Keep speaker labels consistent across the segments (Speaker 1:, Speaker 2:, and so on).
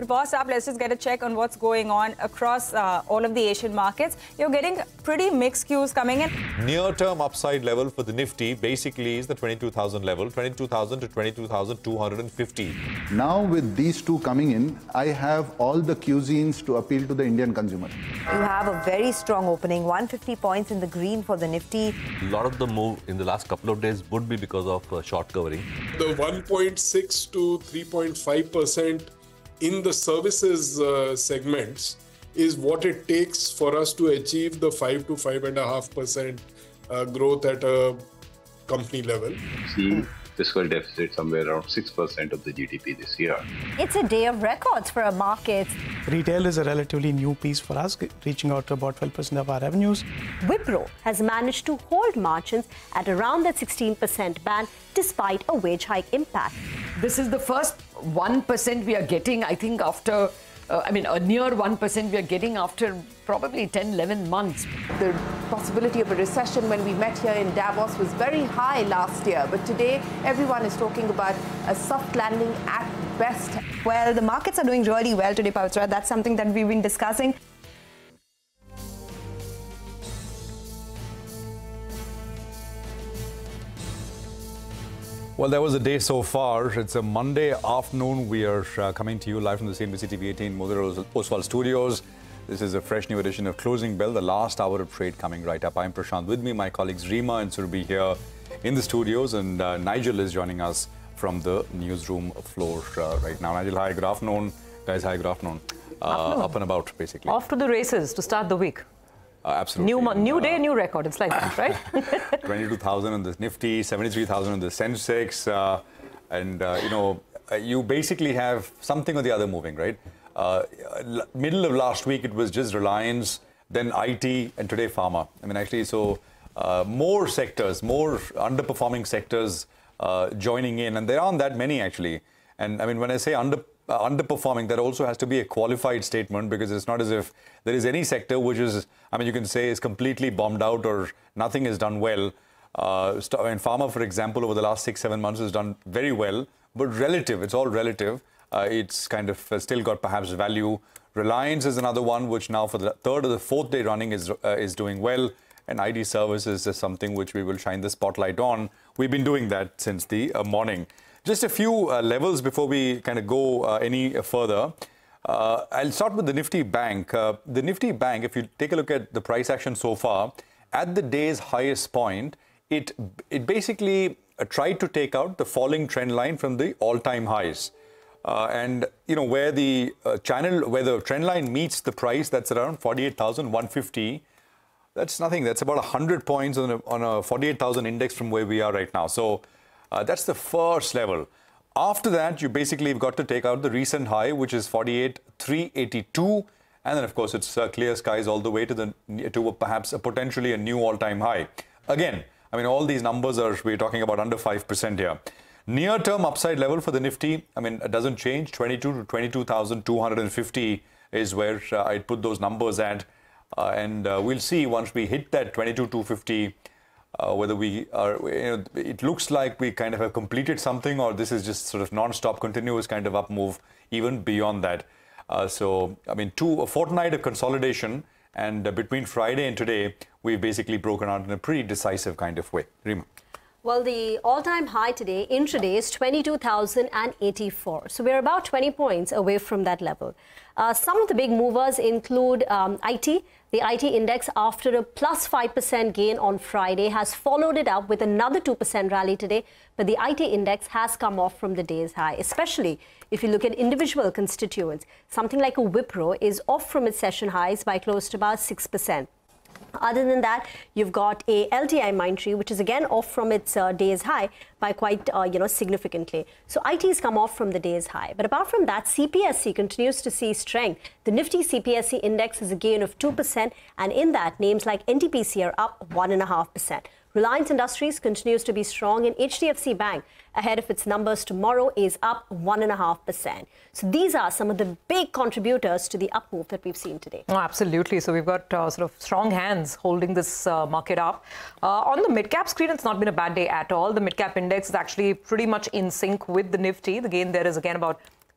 Speaker 1: But first up, let's just get a check on what's going on across all of the Asian markets. You're getting pretty mixed cues coming in.
Speaker 2: Near-term upside level for the Nifty basically is the 22,000 level, 22,000 to 22,250.
Speaker 3: Now with these two coming in, I have all the cuisines to appeal to the Indian consumer.
Speaker 4: You have a very strong opening, 150 points in the green for the Nifty.
Speaker 5: A lot of the move in the last couple of days would be because of short covering.
Speaker 6: The 1.6 to 3.5% in the services segments is what it takes for us to achieve the 5 to 5.5% growth at a company level.
Speaker 7: See fiscal deficit somewhere around 6% of the GDP this year.
Speaker 4: It's a day of records for our markets.
Speaker 8: Retail is a relatively new piece for us, reaching out to about 12% of our revenues.
Speaker 9: Wipro has managed to hold margins at around that 16% band despite a wage hike impact.
Speaker 10: This is the first 1% we are getting, I think, after, a near 1% we are getting after probably 10, 11 months.
Speaker 11: The possibility of a recession when we met here in Davos was very high last year, but today everyone is talking about a soft landing at best.
Speaker 1: Well, the markets are doing really well today, Pavitra. That's something that we've been discussing.
Speaker 2: Well, that was a day so far. It's a Monday afternoon. We are coming to you live from the CNBC TV 18 Mother Oswal studios. This is a fresh new edition of Closing Bell, the last hour of trade coming right up. I'm Prashant. With me, my colleagues Rima and Surabhi here in the studios, and Nigel is joining us from the newsroom floor right now. Nigel, hi, good afternoon. Guys, hi, good afternoon. Up and about, basically.
Speaker 12: Off to the races to start the week.
Speaker 2: Absolutely.
Speaker 12: New day, new record. It's like that, right?
Speaker 2: 22,000 on the Nifty, 73,000 on the Sensex. You basically have something or the other moving, right? Middle of last week, it was just Reliance, then IT, and today Pharma. More sectors, more underperforming sectors joining in. And there aren't that many, actually. And when I say underperforming, that also has to be a qualified statement, because it's not as if there is any sector which is, you can say is completely bombed out or nothing is done well. Pharma, for example, over the last 6-7 months has done very well, but relative, it's all relative. It's kind of still got perhaps value. Reliance is another one which now for the third or the fourth day running is doing well. And ID services is something which we will shine the spotlight on. We've been doing that since the morning. Just a few levels before we kind of go any further. I'll start with the Nifty Bank. The Nifty Bank, if you take a look at the price action so far, at the day's highest point, it basically tried to take out the falling trend line from the all-time highs. Where the where the trend line meets the price, that's around 48,150. That's nothing. That's about 100 points on a 48,000 index from where we are right now. So that's the first level. After that, you basically have got to take out the recent high, which is 48,382. And then, of course, it's clear skies all the way to perhaps potentially a new all-time high. Again, all these numbers we're talking about under 5% here. Near-term upside level for the Nifty, it doesn't change. 22 to 22,250 is where I'd put those numbers at. We'll see once we hit that 22,250, whether we are, it looks like we kind of have completed something, or this is just sort of non-stop, continuous kind of up move even beyond that. A fortnight of consolidation, and between Friday and today, we've basically broken out in a pretty decisive kind of way. Rima.
Speaker 9: Well, the all-time high today, intraday, is 22,084. So we're about 20 points away from that level. Some of the big movers include IT. The IT index, after a plus 5% gain on Friday, has followed it up with another 2% rally today. But the IT index has come off from the day's high, especially if you look at individual constituents. Something like a Wipro is off from its session highs by close to about 6%. Other than that, you've got a LTIMindtree, which is again off from its day's high by quite, significantly. So IT has come off from the day's high. But apart from that, CPSC continues to see strength. The Nifty CPSC index is a gain of 2%, and in that, names like NTPC are up 1.5%. Reliance Industries continues to be strong, and HDFC Bank, ahead of its numbers tomorrow, is up 1.5%. So these are some of the big contributors to the up move that we've seen today.
Speaker 12: Oh, absolutely. So we've got sort of strong hands holding this market up. On the mid-cap screen, it's not been a bad day at all. The mid-cap index is actually pretty much in sync with the Nifty. The gain there is again about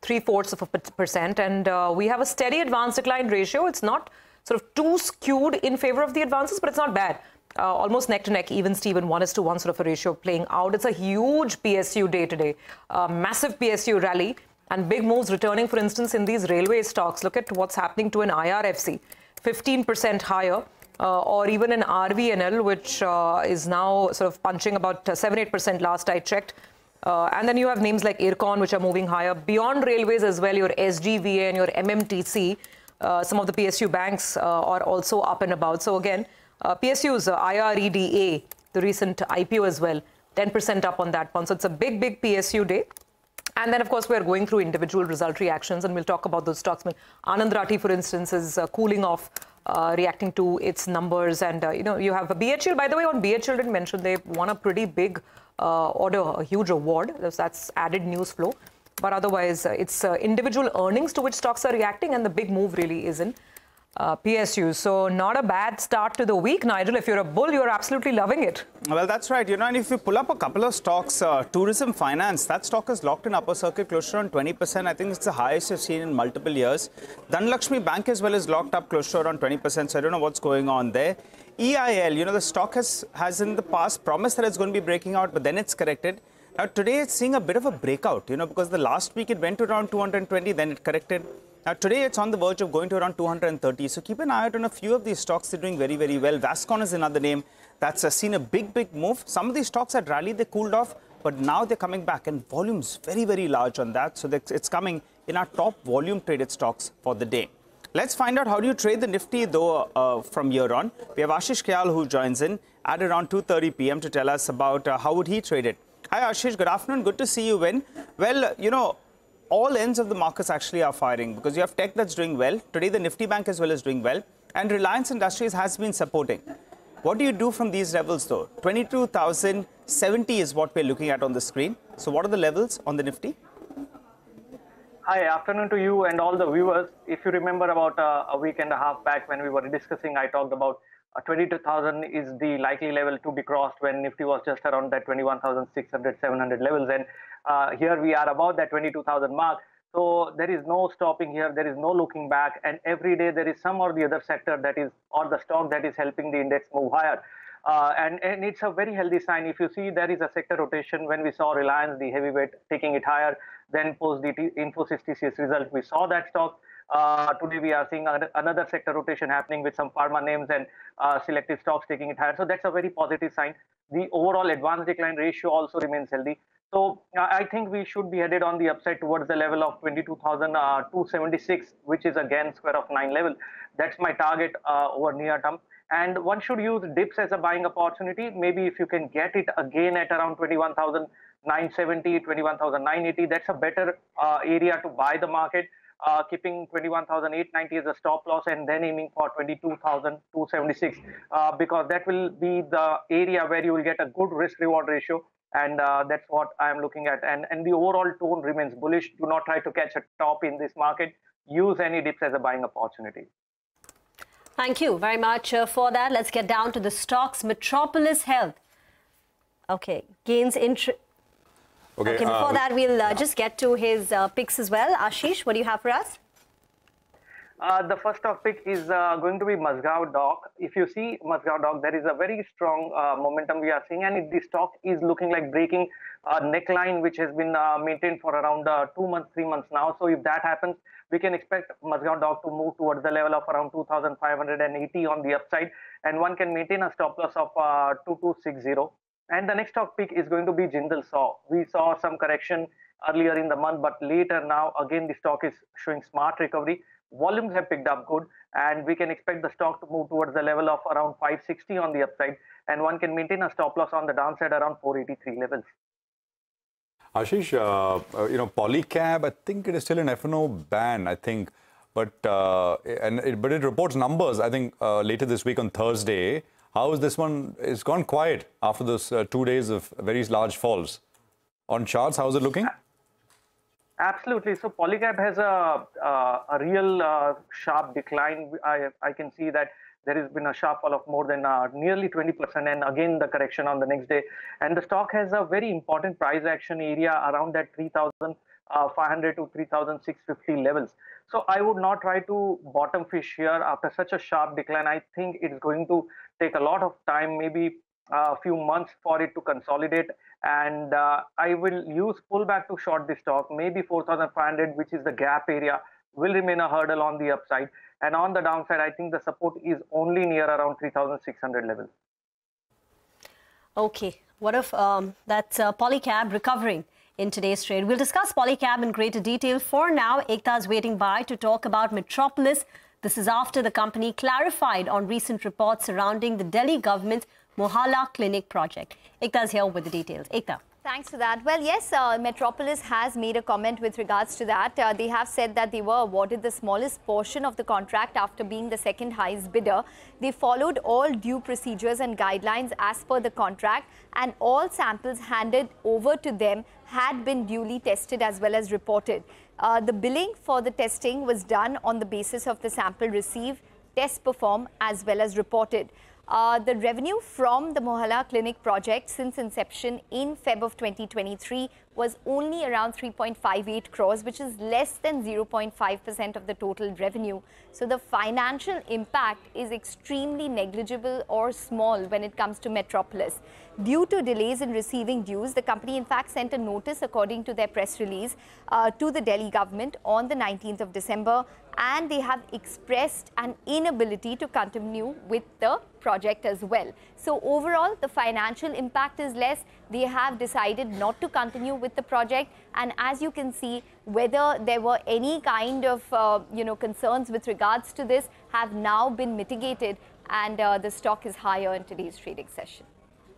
Speaker 12: 0.75%. And we have a steady advance decline ratio. It's not sort of too skewed in favor of the advances, but it's not bad. Almost neck to neck, even Steven, 1:1 sort of a ratio playing out. It's a huge PSU day today, massive PSU rally and big moves returning, for instance, in these railway stocks. Look at what's happening to an IRFC, 15% higher, or even an RVNL, which is now sort of punching about 7-8% last I checked. And then you have names like IRCON, which are moving higher. Beyond railways as well, your SGVA and your MMTC, some of the PSU banks are also up and about. So again, PSUs, IREDA, the recent IPO as well, 10% up on that one. So it's a big, big PSU day. And then, of course, we're going through individual result reactions, and we'll talk about those stocks. Anand Rathi, for instance, is cooling off, reacting to its numbers. And, you have a BHL. By the way, on BHL, didn't mention they won a pretty big order, a huge award. That's added news flow. But otherwise, it's individual earnings to which stocks are reacting, and the big move really is in PSU. So not a bad start to the week, Nigel. If you're a bull, you're absolutely loving it.
Speaker 13: Well, that's right. And if you pull up a couple of stocks, Tourism Finance, that stock is locked in upper circuit close to around 20%. I think it's the highest you've seen in multiple years. Dhanlaxmi Bank as well is locked up close to around 20%. So I don't know what's going on there. EIL, the stock has in the past promised that it's going to be breaking out, but then it's corrected. Now, today it's seeing a bit of a breakout, because the last week it went to around 220, then it corrected. Now, today it's on the verge of going to around 230. So keep an eye out on a few of these stocks. They're doing very, very well. Vascon is another name that's seen a big, big move. Some of these stocks had rallied, they cooled off, but now they're coming back, and volumes very, very large on that. So it's coming in our top volume traded stocks for the day. Let's find out how do you trade the Nifty, though, from here on. We have Ashish Kyal, who joins in at around 2:30 p.m. to tell us about how would he trade it. Hi, Ashish. Good afternoon. Good to see you in. Well, all ends of the markets actually are firing because you have tech that's doing well. Today, the Nifty Bank as well is doing well. And Reliance Industries has been supporting. What do you do from these levels, though? 22,070 is what we're looking at on the screen. So what are the levels on the Nifty?
Speaker 14: Hi, afternoon to you and all the viewers. If you remember about a week and a half back when we were discussing, I talked about 22,000 is the likely level to be crossed when Nifty was just around that 21,600, 700 levels. And here we are about that 22,000 mark. So there is no stopping here. There is no looking back. And every day there is some or the other sector that is, or the stock that is helping the index move higher. And it's a very healthy sign. If you see, there is a sector rotation when we saw Reliance, the heavyweight, taking it higher. Then post the Infosys TCS result, we saw that stock. Today we are seeing another sector rotation happening with some pharma names and selective stocks taking it higher. So that's a very positive sign. The overall advance decline ratio also remains healthy. So I think we should be headed on the upside towards the level of 22,276, which is again square of 9 level. That's my target over near term. And one should use dips as a buying opportunity. Maybe if you can get it again at around 21,970, 21,980, that's a better area to buy the market. Keeping 21,890 as a stop loss and then aiming for 22,276 because that will be the area where you will get a good risk reward ratio, and that's what I am looking at. And the overall tone remains bullish. Do not try to catch a top in this market. Use any dips as a buying opportunity.
Speaker 9: Thank you very much for that. Let's get down to the stocks. Metropolis Health. Okay, gains Okay, before that, we'll just get to his picks as well. Ashish, what do you have for us?
Speaker 14: The first stock pick is going to be Mazagon Dock. If you see Mazagon Dock, there is a very strong momentum we are seeing, and the stock is looking like breaking a neckline which has been maintained for around 2 months, 3 months now. So if that happens, we can expect Mazagon Dock to move towards the level of around 2,580 on the upside, and one can maintain a stop loss of 2260. And the next stock pick is going to be Jindal SAW. We saw some correction earlier in the month, but later now, again, the stock is showing smart recovery. Volumes have picked up good, and we can expect the stock to move towards the level of around 560 on the upside, and one can maintain a stop loss on the downside around 483 levels.
Speaker 2: Ashish, Polycab, I think it is still an F&O ban, I think, but it reports numbers, I think, later this week on Thursday. How is this one? It's gone quiet after those 2 days of very large falls. On charts, how is it looking?
Speaker 14: Absolutely. So Polycab has a real sharp decline. I can see that there has been a sharp fall of more than nearly 20%, and again the correction on the next day. And the stock has a very important price action area around that 3,000 3,500 to 3,650 levels. So I would not try to bottom fish here after such a sharp decline. I think it's going to take a lot of time, maybe a few months for it to consolidate, and I will use pullback to short the stock. Maybe 4,500, which is the gap area, will remain a hurdle on the upside, and on the downside I think the support is only near around 3,600 levels.
Speaker 9: Okay, what if that's Polycab recovering in today's trade? We'll discuss Polycab in greater detail. For now, Ekta is waiting by to talk about Metropolis. This is after the company clarified on recent reports surrounding the Delhi government's Mohalla Clinic project. Ekta is here with the details. Ekta.
Speaker 15: Thanks for that. Well, yes, Metropolis has made a comment with regards to that. They have said that they were awarded the smallest portion of the contract after being the second highest bidder. They followed all due procedures and guidelines as per the contract, and all samples handed over to them had been duly tested as well as reported. The billing for the testing was done on the basis of the sample received, test performed as well as reported. The revenue from the Mohalla Clinic project since inception in Feb of 2023 was only around 3.58 crores, which is less than 0.5% of the total revenue. So the financial impact is extremely negligible or small when it comes to Metropolis. Due to delays in receiving dues, the company in fact sent a notice, according to their press release, to the Delhi government on the 19th of December, and they have expressed an inability to continue with the project as well. So overall, the financial impact is less. They have decided not to continue with the project, and as you can see, whether there were any kind of concerns with regards to this have now been mitigated, and the stock is higher in today's trading session.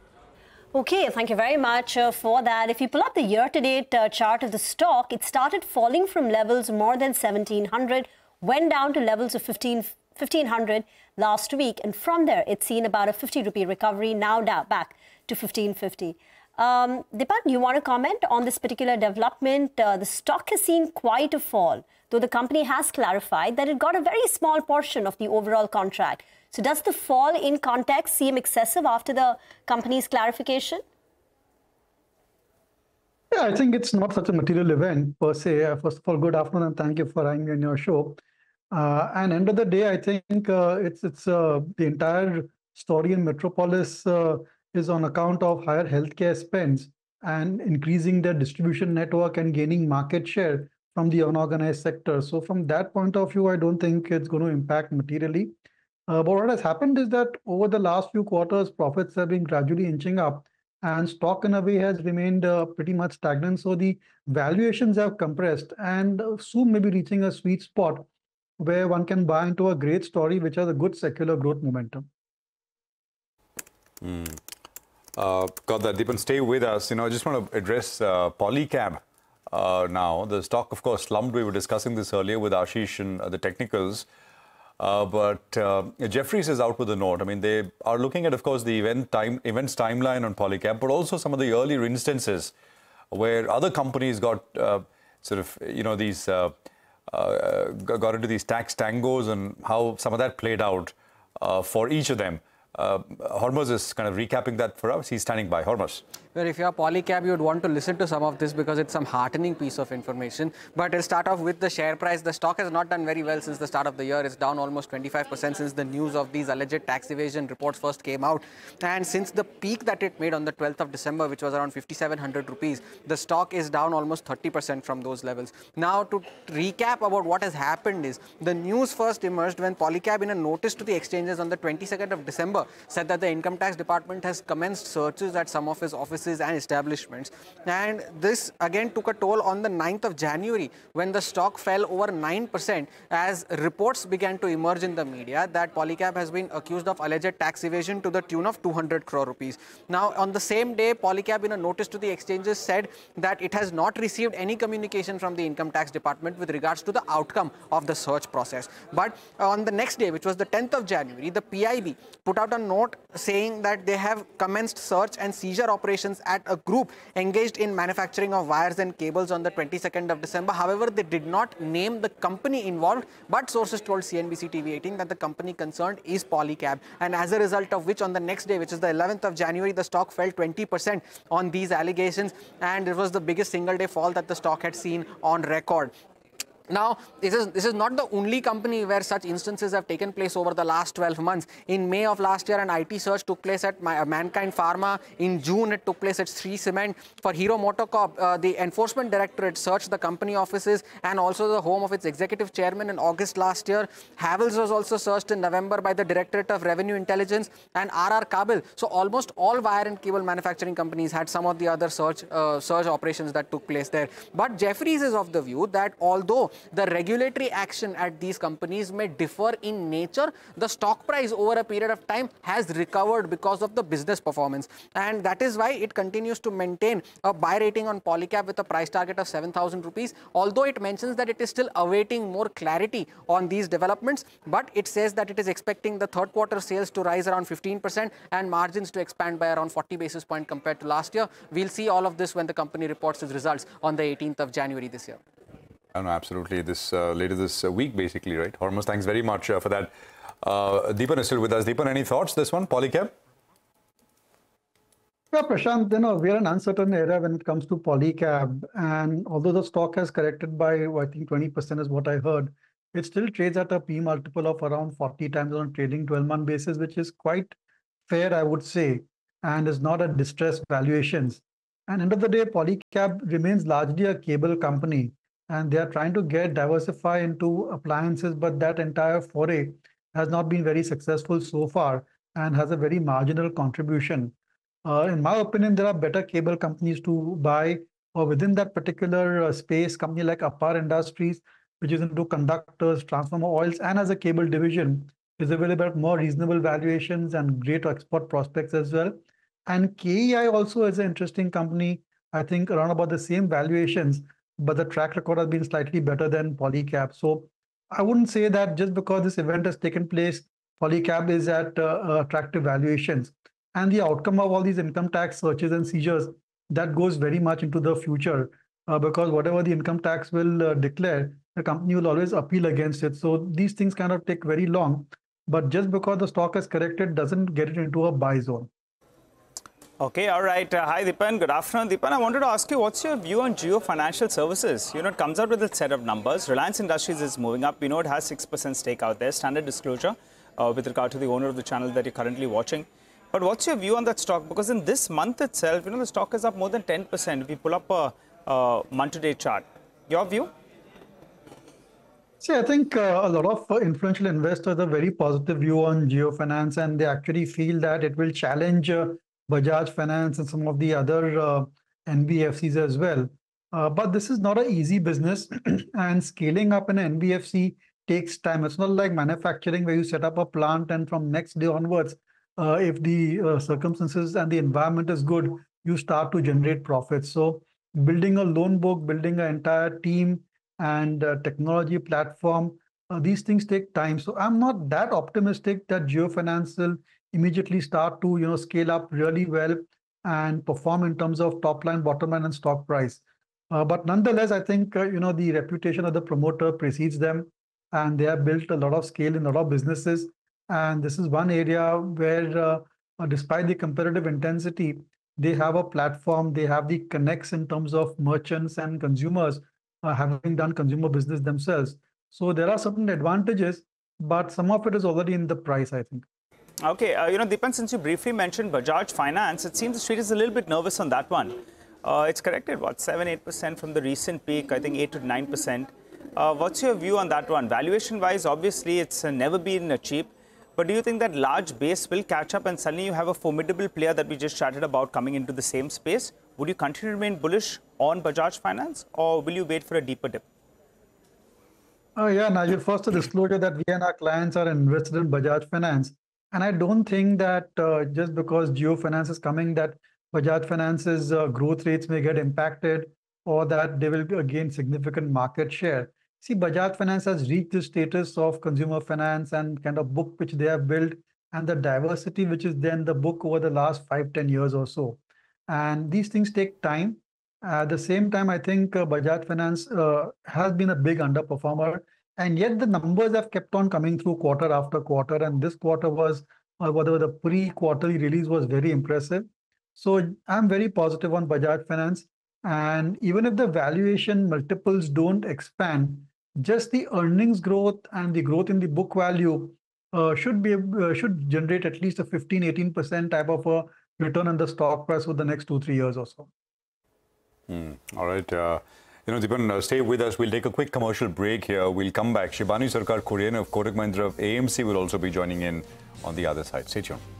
Speaker 9: Okay, thank you very much for that. If you pull up the year-to-date chart of the stock, it started falling from levels more than 1,700, went down to levels of 1,500 last week, and from there it's seen about a 50 rupee recovery, now back to 1,550. Dipan, you want to comment on this particular development? The stock has seen quite a fall, though the company has clarified that it got a very small portion of the overall contract. So does the fall in context seem excessive after the company's clarification?
Speaker 16: Yeah, I think it's not such a material event per se. First of all, good afternoon and thank you for having me on your show. And end of the day, I think it's the entire story in Metropolis is on account of higher healthcare spends and increasing their distribution network and gaining market share from the unorganized sector. So from that point of view, I don't think it's going to impact materially. But what has happened is that over the last few quarters, profits have been gradually inching up, and stock in a way has remained pretty much stagnant. So the valuations have compressed and soon may be reaching a sweet spot where one can buy into a great story which has a good secular growth momentum.
Speaker 2: Got that, Deepan. Stay with us. I just want to address Polycab now. The stock, of course, slumped. We were discussing this earlier with Ashish and the technicals. But Jefferies is out with a note. I mean, they are looking at, of course, the events timeline on Polycab, but also some of the earlier instances where other companies got these got into these tax tangos and how some of that played out for each of them. Hormuz is kind of recapping that for us. He's standing by. Hormuz.
Speaker 17: Well, if you're Polycab, you would want to listen to some of this because it's some heartening piece of information. But I'll start off with the share price. The stock has not done very well since the start of the year. It's down almost 25% since the news of these alleged tax evasion reports first came out. And since the peak that it made on the 12th of December, which was around 5,700 rupees, the stock is down almost 30% from those levels. Now, to recap about what has happened is, the news first emerged when Polycab, in a notice to the exchanges on the 22nd of December, said that the income tax department has commenced searches at some of his offices and establishments, and this again took a toll on the 9th of January when the stock fell over 9% as reports began to emerge in the media that Polycab has been accused of alleged tax evasion to the tune of 200 crore rupees. Now, on the same day, Polycab, in a notice to the exchanges, said that it has not received any communication from the income tax department with regards to the outcome of the search process. But on the next day, which was the 10th of January, the PIB put out out a note saying that they have commenced search and seizure operations at a group engaged in manufacturing of wires and cables on the 22nd of December. However, they did not name the company involved, but sources told CNBC TV18 that the company concerned is Polycab, and as a result of which on the next day, which is the 11th of January, the stock fell 20% on these allegations, and it was the biggest single-day fall that the stock had seen on record. Now, this is not the only company where such instances have taken place over the last 12 months. In May of last year, an IT search took place at Mankind Pharma. In June, it took place at Shree Cement. For Hero MotoCorp, the Enforcement Directorate searched the company offices and also the home of its executive chairman in August last year. Havells was also searched in November by the Directorate of Revenue Intelligence and RR Kabel. So almost all wire and cable manufacturing companies had some of the other search operations that took place there. But Jefferies is of the view that although the regulatory action at these companies may differ in nature, the stock price over a period of time has recovered because of the business performance. And that is why it continues to maintain a buy rating on Polycab with a price target of 7,000 rupees. Although it mentions that it is still awaiting more clarity on these developments, but it says that it is expecting the third quarter sales to rise around 15% and margins to expand by around 40 basis points compared to last year. We'll see all of this when the company reports its results on the 18th of January this year.
Speaker 2: No, absolutely. This later this week, basically, right? Hormuz, thanks very much for that. Deepan is still with us. Deepan, any thoughts? This one, Polycab?
Speaker 16: Yeah, Prashant, we are in an uncertain era when it comes to Polycab. And although the stock has corrected by, I think, 20% is what I heard, it still trades at a P multiple of around 40 times on a trailing 12-month basis, which is quite fair, I would say, and is not at distressed valuations. And end of the day, Polycab remains largely a cable company. And they are trying to diversify into appliances, but that entire foray has not been very successful so far and has a very marginal contribution. In my opinion, there are better cable companies to buy, or within that particular space, company like Apar Industries, which is into conductors, transformer oils, and as a cable division, is available at more reasonable valuations and great export prospects as well. And KEI also is an interesting company, I think around about the same valuations, but the track record has been slightly better than Polycab. So I wouldn't say that just because this event has taken place, Polycab is at attractive valuations. And the outcome of all these income tax searches and seizures, that goes very much into the future because whatever the income tax will declare, the company will always appeal against it. So these things kind of take very long. But just because the stock has corrected doesn't get it into a buy zone.
Speaker 13: Okay, all right. Hi, Deepan. Good afternoon. Deepan, I wanted to ask you, what's your view on Jio Financial Services? You know, it comes out with a set of numbers. Reliance Industries is moving up. We know it has 6% stake out there. Standard disclosure with regard to the owner of the channel that you're currently watching. But what's your view on that stock? Because in this month itself, you know, the stock is up more than 10%. If you pull up a month-to-date chart. Your view?
Speaker 16: See, I think a lot of influential investors have a very positive view on Jio Finance, and they actually feel that it will challenge Bajaj Finance and some of the other NBFCs as well. But this is not an easy business and scaling up an NBFC takes time. It's not like manufacturing where you set up a plant and from next day onwards, if the circumstances and the environment is good, you start to generate profits. So building a loan book, building an entire team and technology platform, these things take time. So I'm not that optimistic that Jio Finance will immediately start to scale up really well and perform in terms of top line, bottom line, and stock price. But nonetheless, I think the reputation of the promoter precedes them, and they have built a lot of scale in a lot of businesses. And this is one area where, despite the competitive intensity, they have a platform. They have the connects in terms of merchants and consumers, having done consumer business themselves. So there are certain advantages, but some of it is already in the price, I think.
Speaker 13: Okay, Deepan, since you briefly mentioned Bajaj Finance, it seems the street is a little bit nervous on that one. It's corrected, what, 7-8% from the recent peak, I think 8 to 9%. What's your view on that one? Valuation-wise, obviously, it's never been cheap. But do you think that large base will catch up and suddenly you have a formidable player that we just chatted about coming into the same space? Would you continue to remain bullish on Bajaj Finance, or will you wait for a deeper dip?
Speaker 16: Yeah, Nigel, first a disclosure that we and our clients are invested in Bajaj Finance. And I don't think that just because Jio Finance is coming, that Bajaj Finance's growth rates may get impacted or that they will gain significant market share. See, Bajaj Finance has reached the status of consumer finance and kind of book which they have built and the diversity which is there in the book over the last 5-10 years or so. And these things take time. At the same time, I think Bajaj Finance has been a big underperformer, and yet the numbers have kept on coming through quarter after quarter. And this quarter was, whatever the pre-quarterly release was, very impressive. So I'm very positive on Bajaj Finance. And even if the valuation multiples don't expand, just the earnings growth and the growth in the book value should generate at least a 15-18% type of a return on the stock price for the next 2-3 years or so.
Speaker 2: All right. Deepan, stay with us. We'll take a quick commercial break here. We'll come back. Shibani Sarkar Kurian of Kotak Mahindra of AMC will also be joining in on the other side. Stay tuned.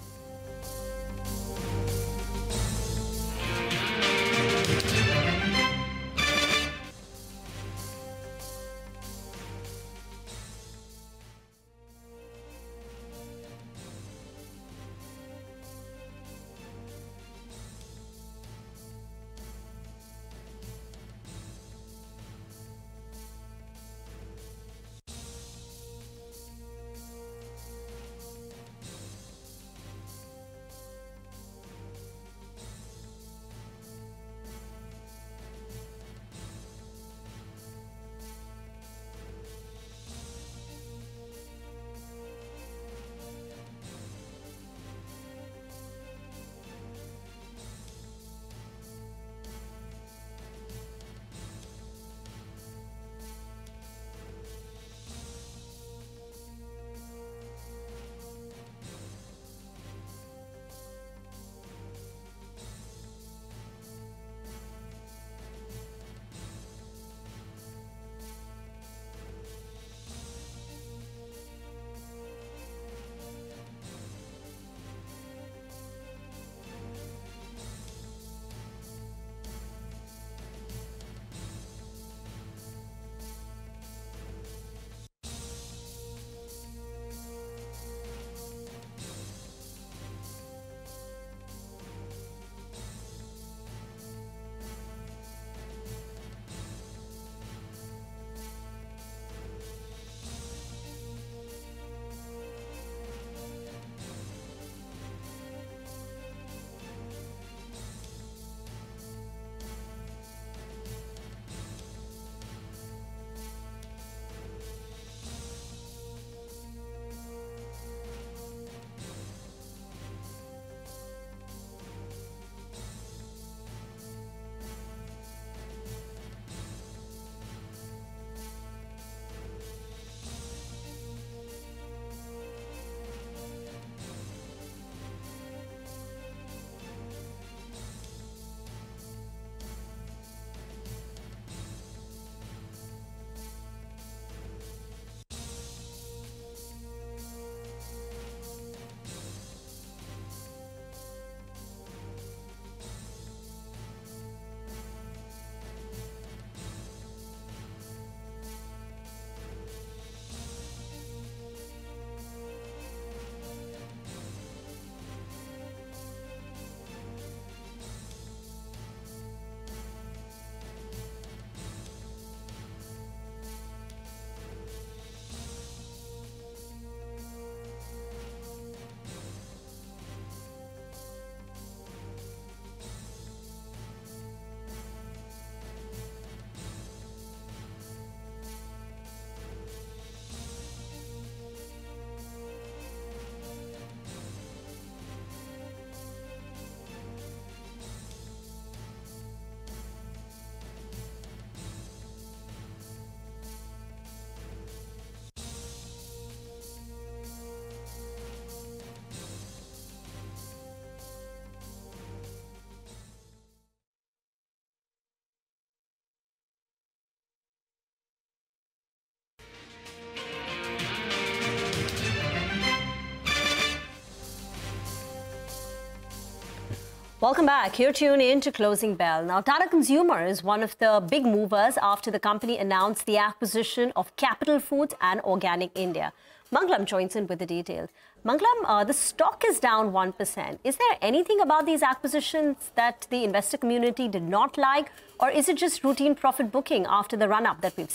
Speaker 9: Welcome back. You're tuned in to Closing Bell. Now, Tata Consumer is one of the big movers after the company announced the acquisition of Capital Foods and Organic India. Mangalam joins in with the details. Mangalam, the stock is down 1%. Is there anything about these acquisitions that the investor community did not like, or is it just routine profit booking after the run-up that we've seen?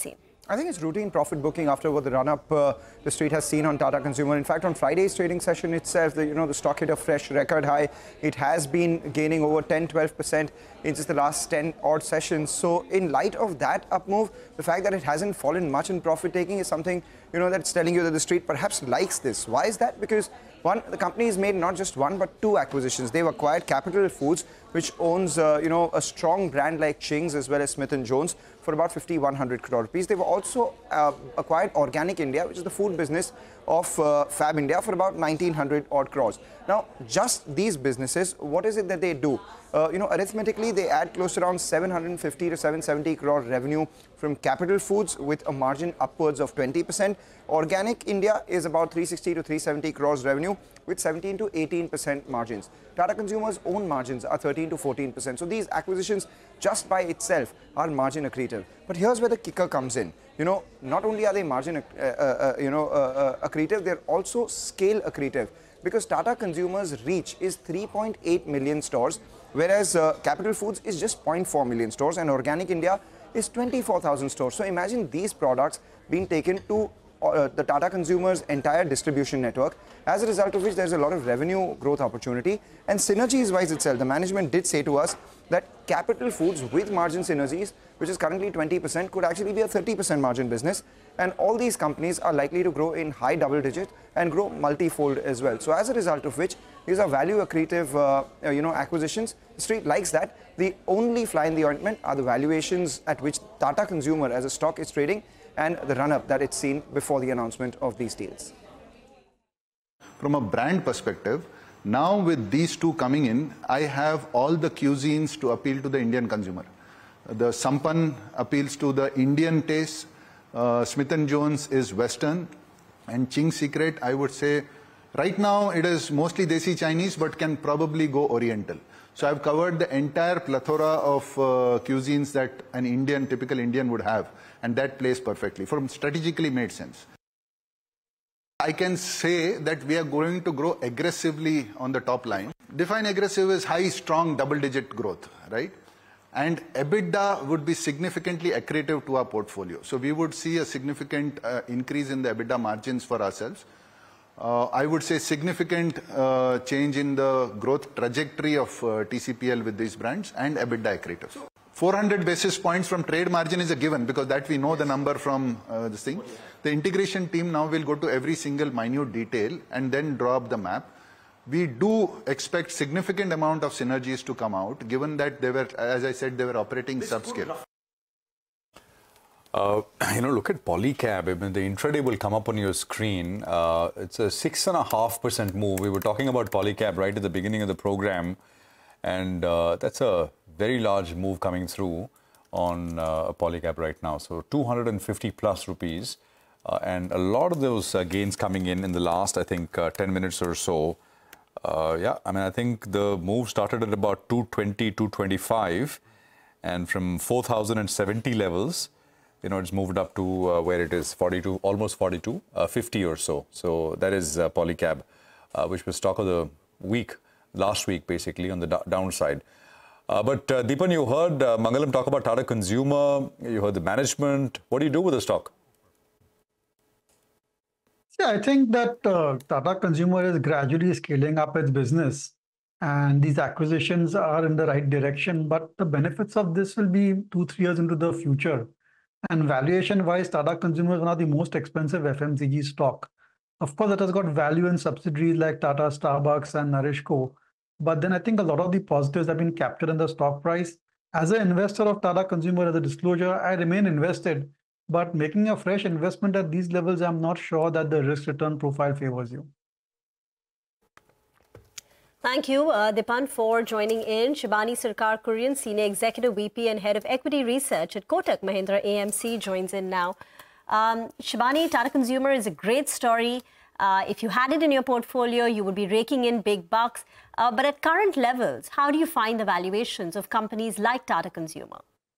Speaker 18: I think it's routine profit booking after what the run-up the street has seen on Tata Consumer. In fact, on Friday's trading session itself, the stock hit a fresh record high. It has been gaining over 10-12% in just the last 10 odd sessions. So in light of that up move, the fact that it hasn't fallen much in profit taking is something that's telling you that the street perhaps likes this. Why is that? Because one, the company has made not just one but two acquisitions. They've acquired Capital Foods, which owns a strong brand like Ching's as well as Smith & Jones, for about 5,100 crore rupees. They've also acquired Organic India, which is the food business of Fab India, for about 1,900 odd crores. Now, just these businesses, what is it that they do? Arithmetically, they add close to around 750 to 770 crore revenue from Capital Foods with a margin upwards of 20%. Organic India is about 360 to 370 crores revenue with 17 to 18% margins. Tata Consumer's own margins are 13 to 14%. So these acquisitions just by itself are margin accretive. But here's where the kicker comes in. Not only are they margin accretive, they're also scale accretive, because Tata Consumer's reach is 3.8 million stores, whereas Capital Foods is just 0.4 million stores, and Organic India is 24,000 stores. So imagine these products being taken to the Tata Consumer's entire distribution network, as a result of which there's a lot of revenue growth opportunity. And synergies-wise itself, the management did say to us that Capital Foods with margin synergies, which is currently 20%, could actually be a 30% margin business. And all these companies are likely to grow in high double digit and grow multi-fold as well. So as a result of which, these are value accretive acquisitions. The street likes that. The only fly in the ointment are the valuations at which Tata Consumer as a stock is trading and the run-up that it's seen before the announcement of these deals.
Speaker 3: From a brand perspective, now with these two coming in, I have all the cuisines to appeal to the Indian consumer. The Sampann appeals to the Indian taste, Smith & Jones is Western, and Ching's Secret, I would say, right now it is mostly Desi Chinese, but can probably go Oriental. So I've covered the entire plethora of cuisines that an typical Indian would have, and that plays perfectly. Strategically made sense. I can say that we are going to grow aggressively on the top line. Define aggressive as high, strong, double-digit growth, right? And EBITDA would be significantly accretive to our portfolio. So we would see a significant increase in the EBITDA margins for ourselves. I would say significant change in the growth trajectory of TCPL with these brands, and EBITDA accretive. 400 basis points from trade margin is a given, because that we know the number from this thing. The integration team now will go to every single minute detail and then draw up the map. We do expect significant amount of synergies to come out, given that they were, as I said, they were operating subscale.
Speaker 2: Look at Polycab. I mean, the intraday will come up on your screen. It's a 6.5% move. We were talking about Polycab right at the beginning of the program, and that's a very large move coming through on Polycab right now. So 250 plus rupees, and a lot of those gains coming in the last, I think, 10 minutes or so. Yeah, I mean, I think the move started at about 220, 225, and from 4,070 levels, it's moved up to where it is, 42, almost 42, 50 or so. So that is Polycab, which was stock of the week, last week, basically, on the downside. But Deepan, you heard Mangalam talk about Tata Consumer, you heard the management. What do you do with the stock?
Speaker 16: Yeah, I think that Tata Consumer is gradually scaling up its business, and these acquisitions are in the right direction. But the benefits of this will be 2-3 years into the future. And valuation-wise, Tata Consumer is one of the most expensive FMCG stock. Of course, it has got value in subsidiaries like Tata, Starbucks, and NourishCo. But then I think a lot of the positives have been captured in the stock price. As an investor of Tata Consumer, as a disclosure, I remain invested. But making a fresh investment at these levels, I'm not sure that the risk-return profile favors you.
Speaker 9: Thank you, Deepan, for joining in. Shibani Sarkar Kurian, Senior Executive VP and Head of Equity Research at Kotak Mahindra AMC, joins in now. Shibani, Tata Consumer is a great story. If you had it in your portfolio, you would be raking in big bucks. But at current levels, how do you find the valuations of companies like Tata Consumer?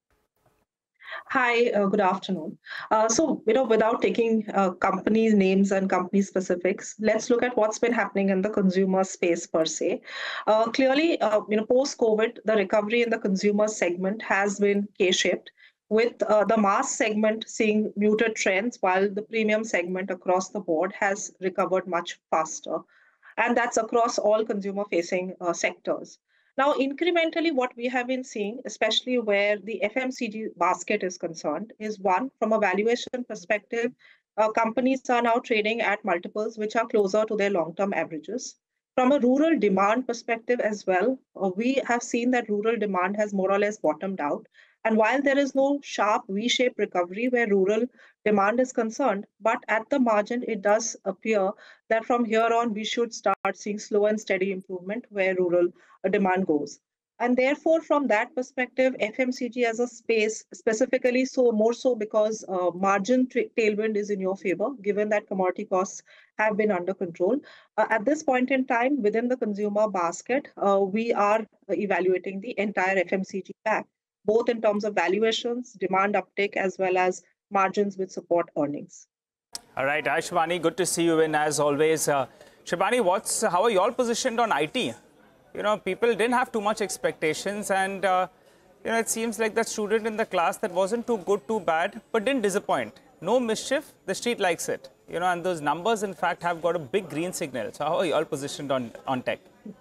Speaker 19: Hi, good afternoon. So, without taking companies' names and company specifics, let's look at what's been happening in the consumer space per se. Clearly, post-COVID, the recovery in the consumer segment has been K-shaped. with the mass segment seeing muted trends, while the premium segment across the board has recovered much faster. And that's across all consumer-facing sectors. Now, incrementally, what we have been seeing, especially where the FMCG basket is concerned, is one, from a valuation perspective, companies are now trading at multiples which are closer to their long-term averages. From a rural demand perspective as well, we have seen that rural demand has more or less bottomed out. And while there is no sharp V-shaped recovery where rural demand is concerned, but at the margin, it does appear that from here on, we should start seeing slow and steady improvement where rural demand goes. And therefore, from that perspective, FMCG as a space, specifically so more so because margin tailwind is in your favor, given that commodity costs have been under control. At this point in time, within the consumer basket, we are evaluating the entire FMCG pack, both in terms of valuations, demand uptake, as well as margins which support earnings.
Speaker 13: All right, hi Shivani, good to see you in as always. Shivani, how are you all positioned on IT? You know, people didn't have too much expectations, and you know, it seems like that student in the class that wasn't too good, too bad, but didn't disappoint. No mischief, the street likes it. You know, and those numbers, in fact, have got a big green signal. So how are you all positioned on tech?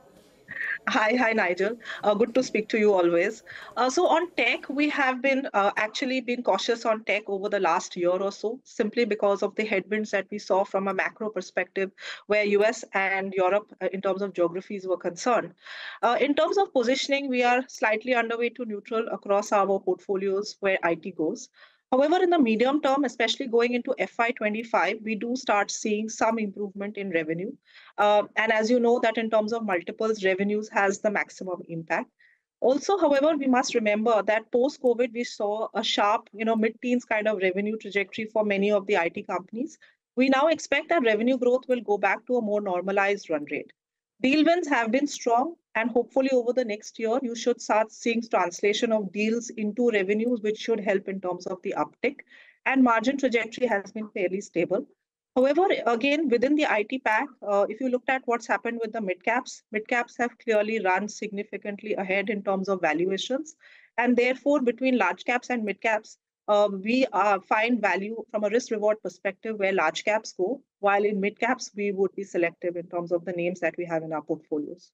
Speaker 19: Hi, Nigel. Good to speak to you always. So on tech, we have been actually been cautious on tech over the last year or so, simply because of the headwinds that we saw from a macro perspective, where US and Europe, in terms of geographies, were concerned. In terms of positioning, we are slightly underweight to neutral across our portfolios where IT goes. However, in the medium term, especially going into FY25, we do start seeing some improvement in revenue. And as you know, that in terms of multiples, revenues has the maximum impact. Also, however, we must remember that post-COVID, we saw a sharp, mid-teens kind of revenue trajectory for many of the IT companies. We now expect that revenue growth will go back to a more normalized run rate. Deal wins have been strong, and hopefully over the next year, you should start seeing translation of deals into revenues, which should help in terms of the uptick. And margin trajectory has been fairly stable. However, again, within the IT pack, if you looked at what's happened with the mid-caps have clearly run significantly ahead in terms of valuations. And therefore, between large caps and mid-caps, we find value from a risk-reward perspective where large caps go, while in mid-caps, we would be selective in terms of the names that we have in our portfolios.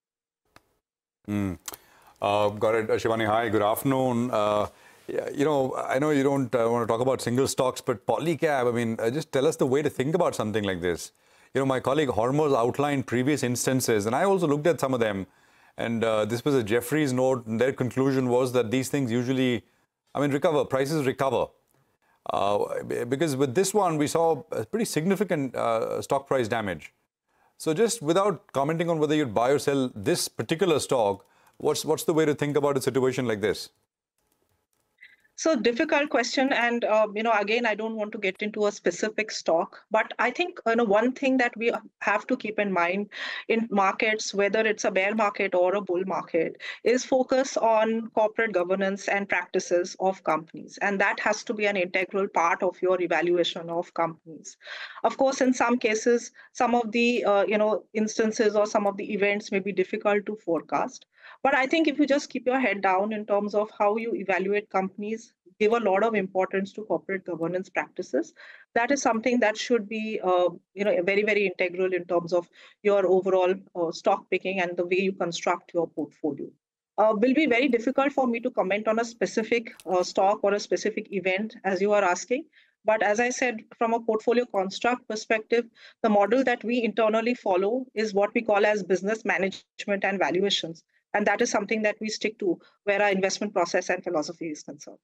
Speaker 2: Got it. Shivani, hi, good afternoon. You know, I know you don't want to talk about single stocks, but Polycab, I mean, just tell us the way to think about something like this. You know, my colleague Hormoz outlined previous instances, and I also looked at some of them. And this was a Jefferies note, and their conclusion was that these things usually, recover, prices recover. Because with this one, we saw a pretty significant stock price damage. So just without commenting on whether you'd buy or sell this particular stock, what's the way to think about a situation like this?
Speaker 19: So difficult question, and again, I don't want to get into a specific stock, but I think one thing that we have to keep in mind in markets, whether it's a bear market or a bull market, is focus on corporate governance and practices of companies, and that has to be an integral part of your evaluation of companies. Of course, in some cases, some of the instances or some of the events may be difficult to forecast. But I think if you just keep your head down in terms of how you evaluate companies, give a lot of importance to corporate governance practices, that is something that should be, very, very integral in terms of your overall stock picking and the way you construct your portfolio. Will be very difficult for me to comment on a specific stock or a specific event, as you are asking. But as I said, from a portfolio construct perspective, the model that we internally follow is what we call as business management and valuations. And that is something that we stick to where our investment process and philosophy is concerned.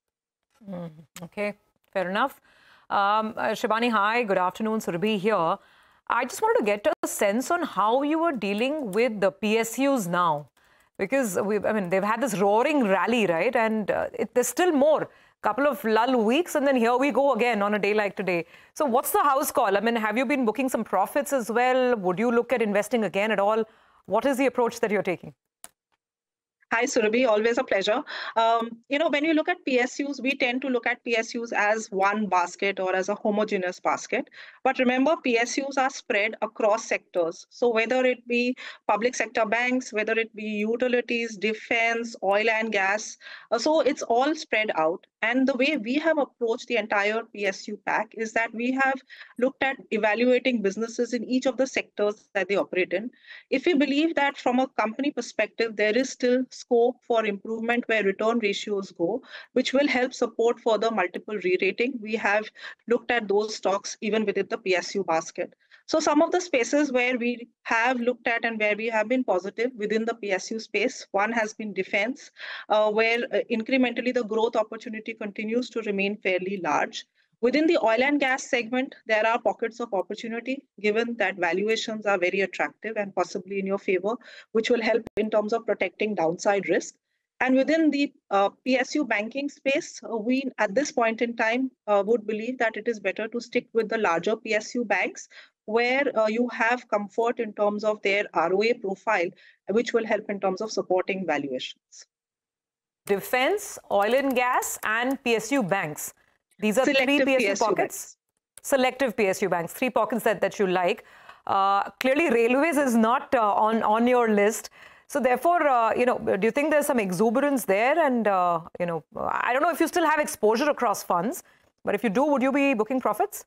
Speaker 12: Okay, fair enough. Shivani, hi, good afternoon. Surabhi here. I just wanted to get a sense on how you were dealing with the PSUs now. Because, they've had this roaring rally, right? And there's still more. Couple of lull weeks, and then here we go again on a day like today. So what's the house call? Have you been booking some profits as well? Would you look at investing again at all? What is the approach that you're taking?
Speaker 19: Hi, Surabhi. Always a pleasure. When you look at PSUs, we tend to look at PSUs as one basket or as a homogeneous basket. But remember, PSUs are spread across sectors. So whether it be public sector banks, whether it be utilities, defense, oil and gas, so it's all spread out. And the way we have approached the entire PSU pack is that we have looked at evaluating businesses in each of the sectors that they operate in. If we believe that from a company perspective, there is still scope for improvement where return ratios go, which will help support further multiple re-rating, we have looked at those stocks even within the PSU basket. So some of the spaces where we have looked at and where we have been positive within the PSU space, one has been defense, where incrementally the growth opportunity continues to remain fairly large. Within the oil and gas segment, there are pockets of opportunity, given that valuations are very attractive and possibly in your favor, which will help in terms of protecting downside risk. And within the PSU banking space, we at this point in time would believe that it is better to stick with the larger PSU banks, where you have comfort in terms of their ROA profile, which will help in terms of supporting valuations.
Speaker 12: Defense, oil and gas, and PSU banks. These are
Speaker 19: Selective
Speaker 12: three PSU pockets.
Speaker 19: Banks.
Speaker 12: Selective PSU banks, 3 pockets that you like. Clearly, railways is not on your list. So therefore, do you think there's some exuberance there? And, I don't know if you still have exposure across funds, but if you do, would you be booking profits?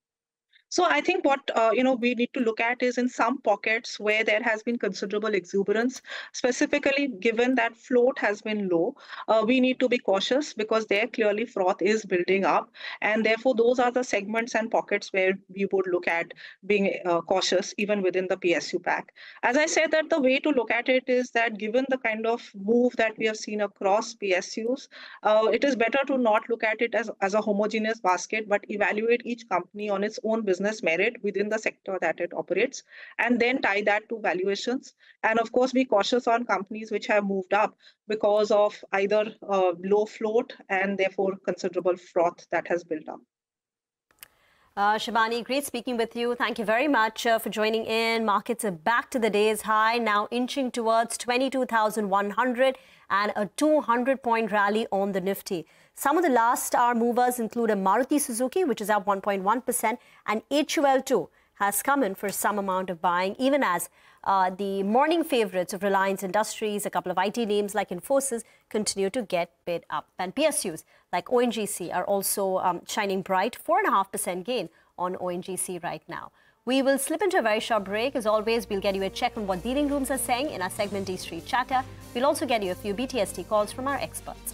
Speaker 19: So I think what we need to look at is in some pockets where there has been considerable exuberance, specifically given that float has been low, we need to be cautious because there clearly froth is building up. And therefore, those are the segments and pockets where we would look at being cautious even within the PSU pack. As I said, that the way to look at it is that given the kind of move that we have seen across PSUs, it is better to not look at it as a homogeneous basket, but evaluate each company on its own business merit within the sector that it operates, and then tie that to valuations. And of course, be cautious on companies which have moved up because of either low float and therefore considerable froth that has built up.
Speaker 9: Shibani, great speaking with you. Thank you very much for joining in. Markets are back to the day's high, now inching towards 22,100 and a 200-point rally on the Nifty. Some of the last hour movers include a Maruti Suzuki, which is up 1.1%, and HUL too has come in for some amount of buying, even as the morning favorites of Reliance Industries, a couple of IT names like Infosys, continue to get bid up. And PSUs like ONGC are also shining bright, 4.5% gain on ONGC right now. We will slip into a very short break. As always, we'll get you a check on what dealing rooms are saying in our segment D Street Chatter. We'll also get you a few BTST calls from our experts.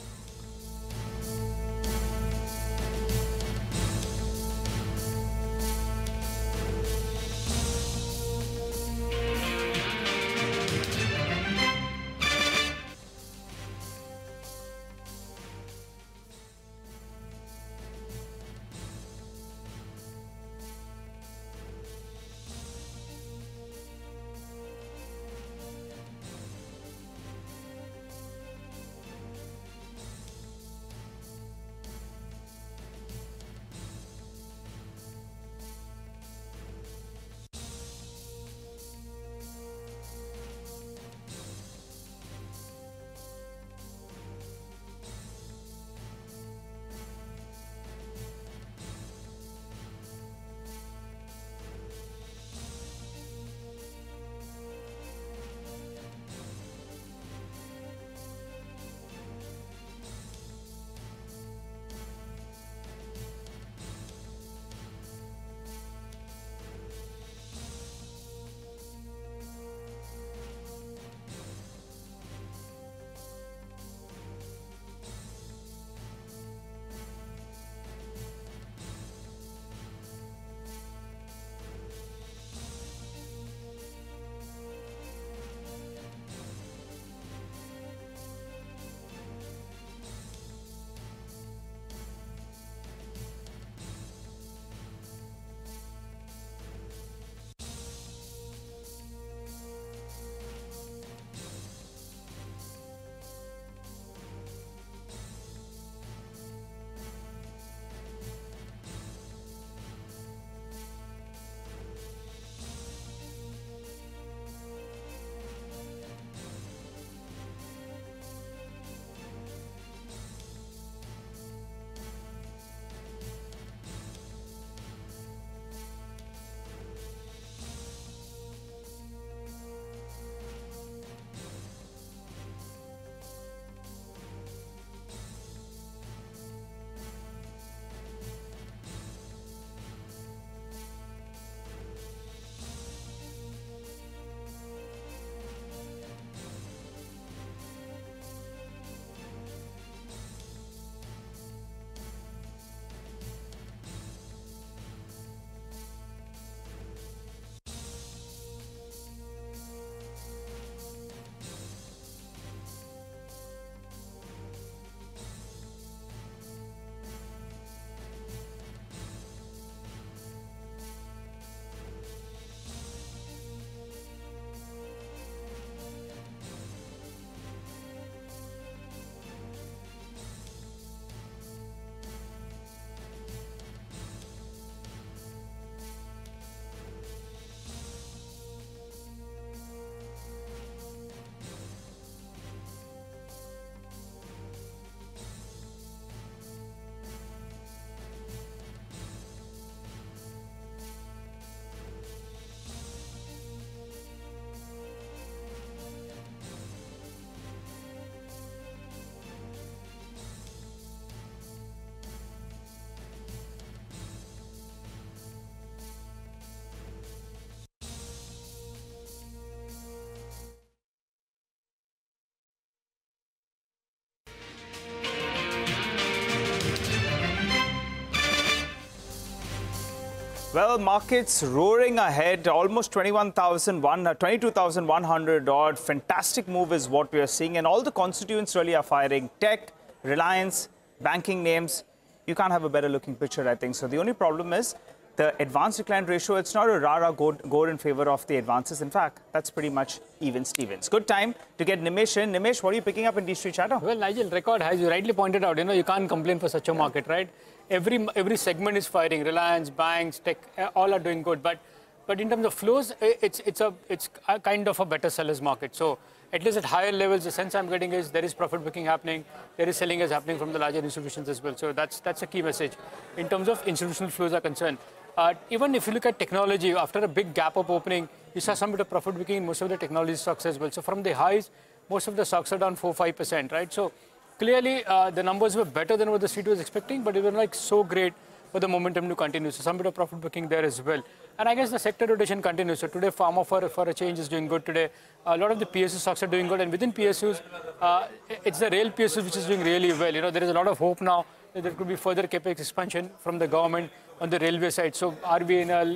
Speaker 13: Well, markets roaring ahead, almost 22,100 odd. Fantastic move is what we are seeing, and all the constituents really are firing. Tech, Reliance, banking names. You can't have a better looking picture, I think. So the only problem is the advance decline ratio. It's not a rara go in favor of the advances. In fact, that's pretty much even Stevens. Good time to get Nimesh in. Nimesh, what are you picking up in D-Street Chatter?
Speaker 20: Well, Nigel, record highs. You rightly pointed out, you can't complain for such a market, right? Every segment is firing. Reliance, banks, tech, all are doing good. But in terms of flows, it's a kind of a better sellers market. So at least at higher levels, the sense I'm getting is there is profit booking happening. There is selling is happening from the larger institutions as well. So that's a key message in terms of institutional flows are concerned. Even if you look at technology, after a big gap up opening, you saw some bit of profit booking in most of the technology stocks as well. So from the highs, most of the stocks are down 4-5%, right? So clearly, the numbers were better than what the street was expecting, but it was like so great for the momentum to continue. So some bit of profit booking there as well. And I guess the sector rotation continues. So today, pharma for a change is doing good today. A lot of the PSU stocks are doing good. And within PSUs, it's the rail PSUs which is doing really well. There is a lot of hope now that there could be further capex expansion from the government on the railway side. So RVNL,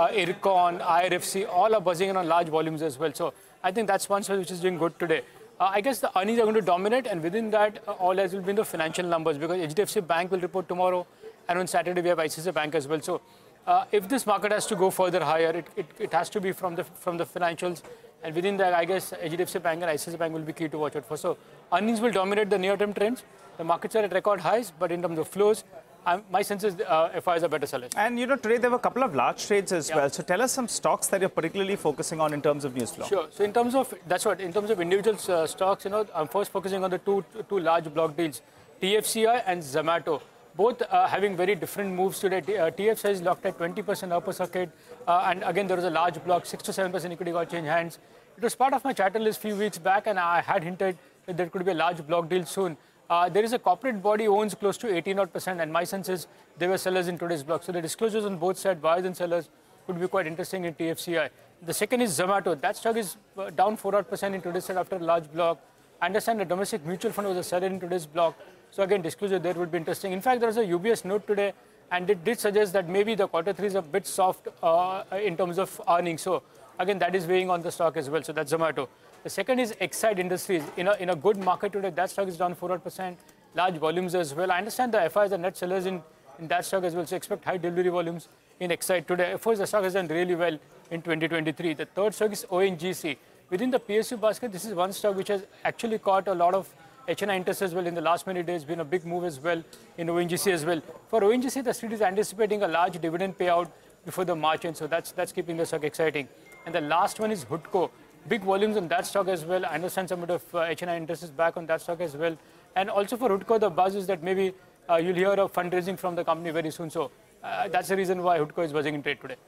Speaker 20: IRCON, IRFC, all are buzzing in on large volumes as well. So I think that's one side which is doing good today. I guess the earnings are going to dominate, and within that, all eyes will be in the financial numbers, because HDFC Bank will report tomorrow, and on Saturday we have ICICI Bank as well. So if this market has to go further higher, it has to be from the financials, and within that, I guess HDFC Bank and ICICI Bank will be key to watch out for. So earnings will dominate the near-term trends. The markets are at record highs, but in terms of flows, my sense is FIs are better sellers.
Speaker 13: And today there were a couple of large trades as well. So tell us some stocks that you're particularly focusing on in terms of news flow.
Speaker 20: Sure. So in terms of individual stocks, I'm first focusing on the two large block deals, TFCI and Zomato. Both having very different moves today. TFCI is locked at 20% upper circuit, and again there was a large block, 6 to 7% equity got changed hands. It was part of my chatter list a few weeks back, and I had hinted that there could be a large block deal soon. There is a corporate body owns close to 18%, and my sense is they were sellers in today's block. So the disclosures on both sides, buyers and sellers, could be quite interesting in TFCI. The second is Zomato. That stock is down 4% in today's set after a large block. I understand the domestic mutual fund was a seller in today's block. So again, disclosure there would be interesting. In fact, there was a UBS note today, and it did suggest that maybe the Q3 is a bit soft in terms of earnings. So again, that is weighing on the stock as well. So that's Zomato. The second is Exide Industries. In a good market today, that stock is down 4%, large volumes as well. I understand the FIs are net sellers in that stock as well, so expect high delivery volumes in Exide today. Of course, the stock has done really well in 2023. The third stock is ONGC. Within the PSU basket, this is one stock which has actually caught a lot of HNI interest as well in the last many days, been a big move as well in ONGC as well. For ONGC, the street is anticipating a large dividend payout before the March end, so that's keeping the stock exciting. And the last one is Hutco. Big volumes on that stock as well. I understand some bit of HNI interest is back on that stock as well. And also for Hutco, the buzz is that maybe you'll hear of fundraising from the company very soon. So that's the reason why Hutco is buzzing in trade today.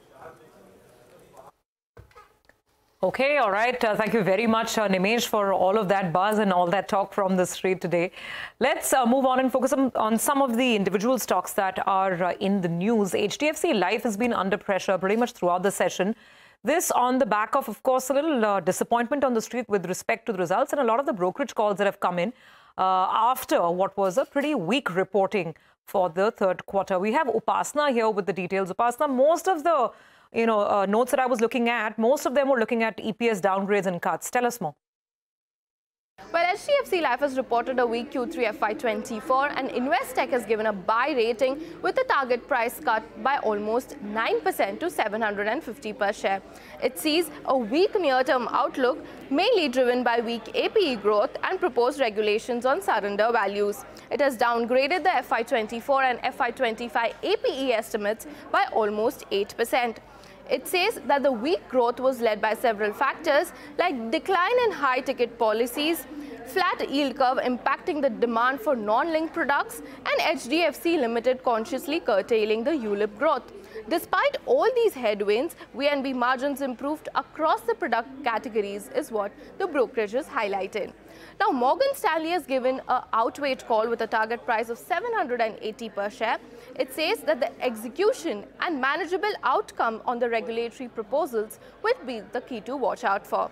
Speaker 12: Okay, all right. Thank you very much, Nimesh, for all of that buzz and all that talk from the street today. Let's move on and focus on some of the individual stocks that are in the news. HDFC Life has been under pressure pretty much throughout the session. This on the back of course, a little disappointment on the street with respect to the results and a lot of the brokerage calls that have come in after what was a pretty weak reporting for the third quarter. We have Upasana here with the details. Upasana, most of the notes that I was looking at, most of them were looking at EPS downgrades and cuts. Tell us more.
Speaker 21: Well, HDFC Life has reported a weak Q3 FY24 and Investec has given a buy rating with the target price cut by almost 9% to 750 per share. It sees a weak near-term outlook, mainly driven by weak APE growth and proposed regulations on surrender values. It has downgraded the FY24 and FY25 APE estimates by almost 8%. It says that the weak growth was led by several factors like decline in high-ticket policies, flat yield curve impacting the demand for non-linked products, and HDFC Limited consciously curtailing the ULIP growth. Despite all these headwinds, VNB margins improved across the product categories is what the brokerages highlighted. Now, Morgan Stanley has given an outweight call with a target price of 780 per share. It says that the execution and manageable outcome on the regulatory proposals will be the key to watch out for.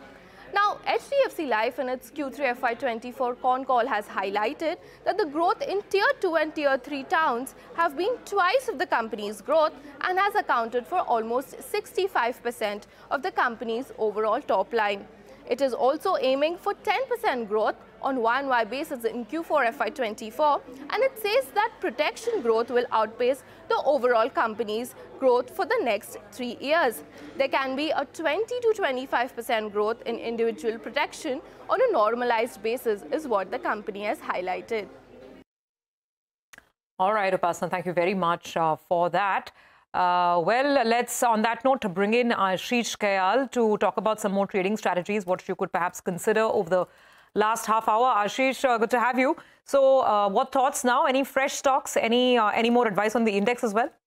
Speaker 21: Now, HDFC Life in its Q3 FY24 con call has highlighted that the growth in Tier 2 and Tier 3 towns have been twice of the company's growth and has accounted for almost 65% of the company's overall top line. It is also aiming for 10% growth on Y&Y basis in Q4 FY24, and it says that protection growth will outpace the overall company's growth for the next 3 years. There can be a 20 to 25% growth in individual protection on a normalized basis is what the company has highlighted.
Speaker 12: All right, Upasana, thank you very much for that. Well, let's, on that note, bring in Ashish Kayal to talk about some more trading strategies, what you could perhaps consider over the last half hour. Ashish, good to have you. So what thoughts now? Any fresh stocks? Any more advice on the index as well?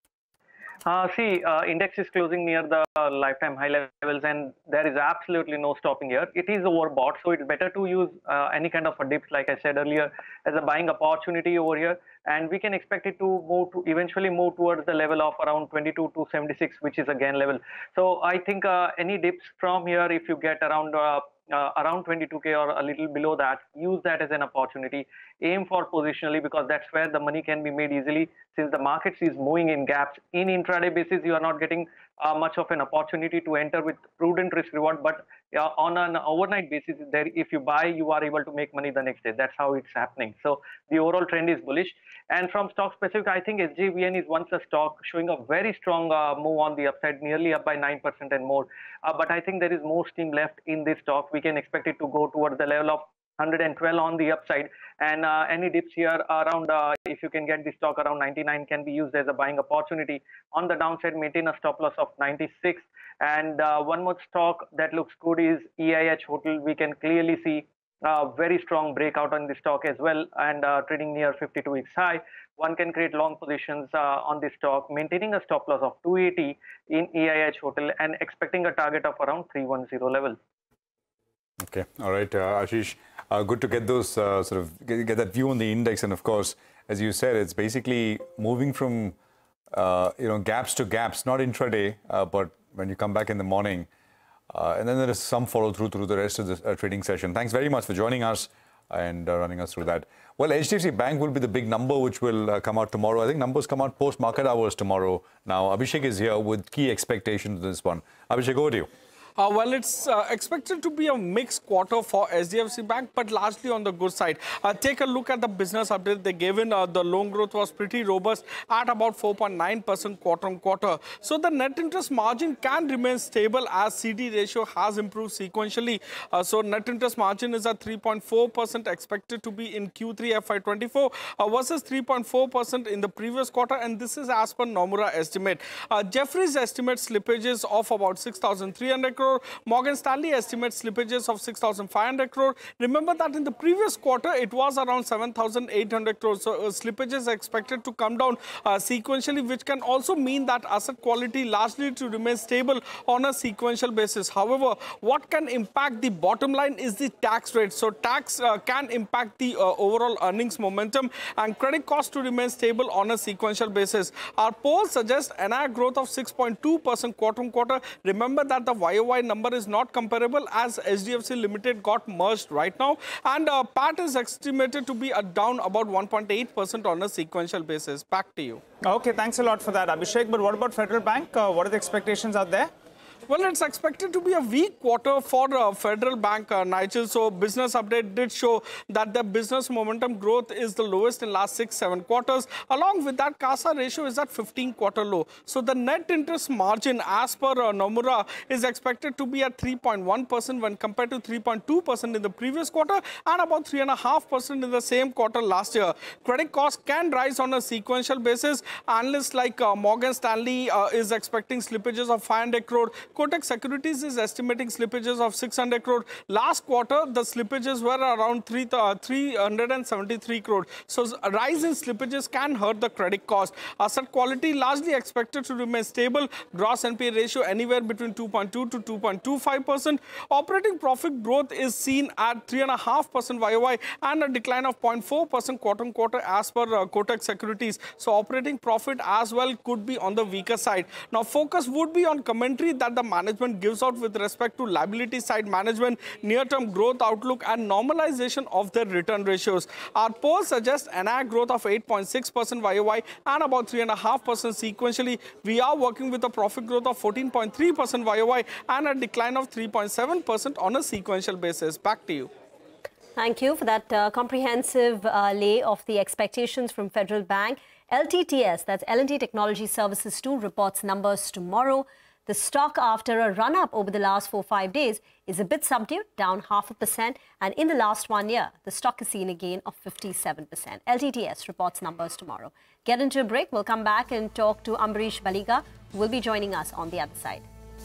Speaker 14: Index is closing near the lifetime high levels, and there is absolutely no stopping here. It is overbought, so it's better to use any kind of a dips, like I said earlier, as a buying opportunity over here. And we can expect it to eventually move towards the level of around 22 to 76, which is a gain level. So I think any dips from here, if you get around 22k or a little below that, use that as an opportunity. Aim for positionally, because that's where the money can be made easily, since the markets is moving in gaps. In intraday basis, you are not getting much of an opportunity to enter with prudent risk reward, but on an overnight basis, there, if you buy, you are able to make money the next day. That's how it's happening. So the overall trend is bullish. And from stock specific, I think SJVN is once a stock showing a very strong move on the upside, nearly up by 9% and more. But I think there is more steam left in this stock. We can expect it to go towards the level of 112 on the upside, and any dips here around, if you can get the stock around 99, can be used as a buying opportunity. On the downside, maintain a stop loss of 96. And one more stock that looks good is EIH Hotel. We can clearly see very strong breakout on the stock as well, and trading near 52 weeks high. One can create long positions on this stock, maintaining a stop loss of 280 in EIH Hotel and expecting a target of around 310 level.
Speaker 2: Okay, all right, Ashish, good to get those get that view on the index. And of course, as you said, it's basically moving from gaps to gaps, not intraday, but when you come back in the morning, and then there is some follow through the rest of the trading session. Thanks very much for joining us and running us through that. Well, HDFC Bank will be the big number which will come out tomorrow. I think numbers come out post market hours tomorrow. Now, Abhishek is here with key expectations to this one. Abhishek, over to you.
Speaker 5: Well, it's expected to be a mixed quarter for SDFC Bank, but largely on the good side. Take a look at the business update they gave in. The loan growth was pretty robust at about 4.9% quarter on quarter. So the net interest margin can remain stable as CD ratio has improved sequentially. So net interest margin is at 3.4% expected to be in Q3 FY24 versus 3.4% in the previous quarter. And this is as per Nomura estimate. Jefferies estimates slippages of about 6,300 crore. Morgan Stanley estimates slippages of 6,500 crore. Remember that in the previous quarter, it was around 7,800 crore. So slippages are expected to come down sequentially, which can also mean that asset quality largely to remain stable on a sequential basis. However, what can impact the bottom line is the tax rate. So tax can impact the overall earnings momentum, and credit cost to remain stable on a sequential basis. Our poll suggests NII growth of 6.2% quarter on quarter. Remember that the YOY number is not comparable as HDFC Limited got merged right now, and PAT is estimated to be down about 1.8% on a sequential basis. Back to you.
Speaker 13: Okay, thanks a lot for that, Abhishek. But what about Federal Bank? What are the expectations out there?
Speaker 5: Well, it's expected to be a weak quarter for Federal Bank, Nigel. So business update did show that the business momentum growth is the lowest in last 6-7 quarters. Along with that, CASA ratio is at 15-quarter low. So the net interest margin as per Nomura is expected to be at 3.1% when compared to 3.2% in the previous quarter and about 3.5% in the same quarter last year. Credit costs can rise on a sequential basis. Analysts like Morgan Stanley is expecting slippages of 500 crore. Kotak Securities is estimating slippages of 600 crore. Last quarter, the slippages were around 373 crore. So a rise in slippages can hurt the credit cost. Asset quality largely expected to remain stable. Gross NPA ratio anywhere between 2.2 to 2.25%. Operating profit growth is seen at 3.5% YOY and a decline of 0.4% quarter on quarter as per Kotak Securities. So operating profit as well could be on the weaker side. Now focus would be on commentary that the the management gives out with respect to liability side management, near-term growth outlook and normalization of their return ratios. Our polls suggest NII growth of 8.6% YOY and about 3.5% sequentially. We are working with a profit growth of 14.3% YOY and a decline of 3.7% on a sequential basis. Back to you.
Speaker 9: Thank you for that comprehensive lay of the expectations from Federal Bank. LTTS, that's L&T Technology Services 2, reports numbers tomorrow. The stock, after a run-up over the last 4-5 days, is a bit subdued, down 0.5%. And in the last 1 year, the stock has seen a gain of 57%. LTTS reports numbers tomorrow. Get into a break. We'll come back and talk to Ambarish Baliga, who will be joining us on the other side.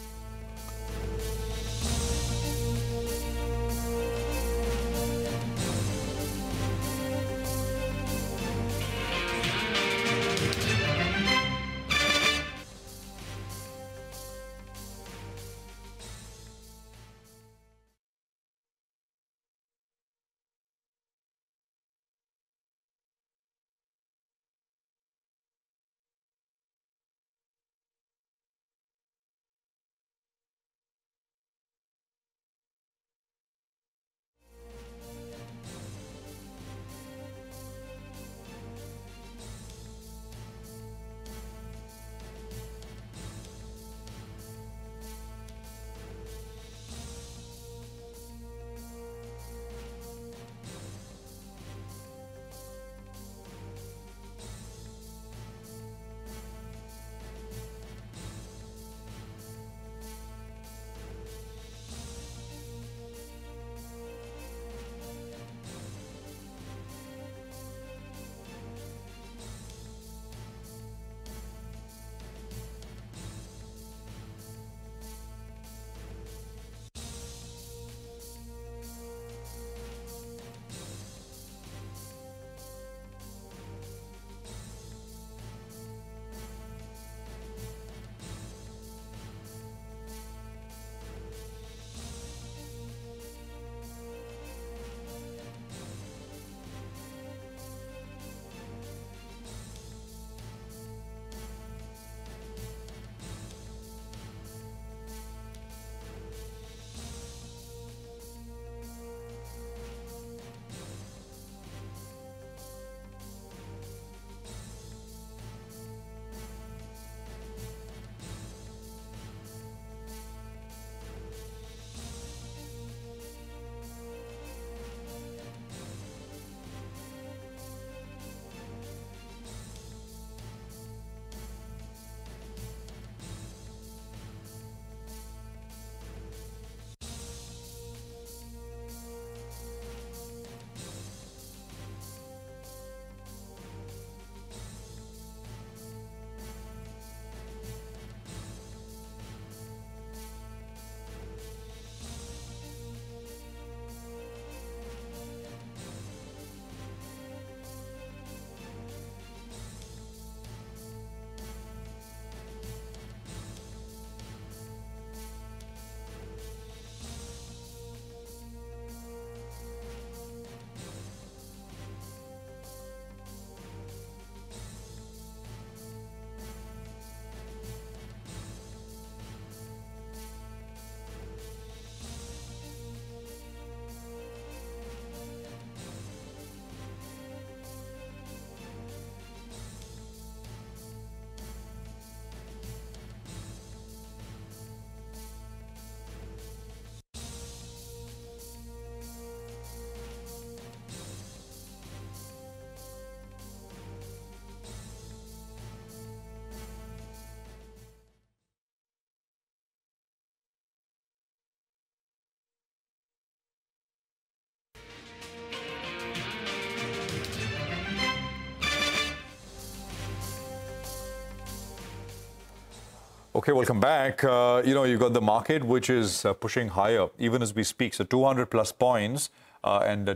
Speaker 2: Okay, welcome back. You've got the market, which is pushing higher even as we speak. So 200 plus points and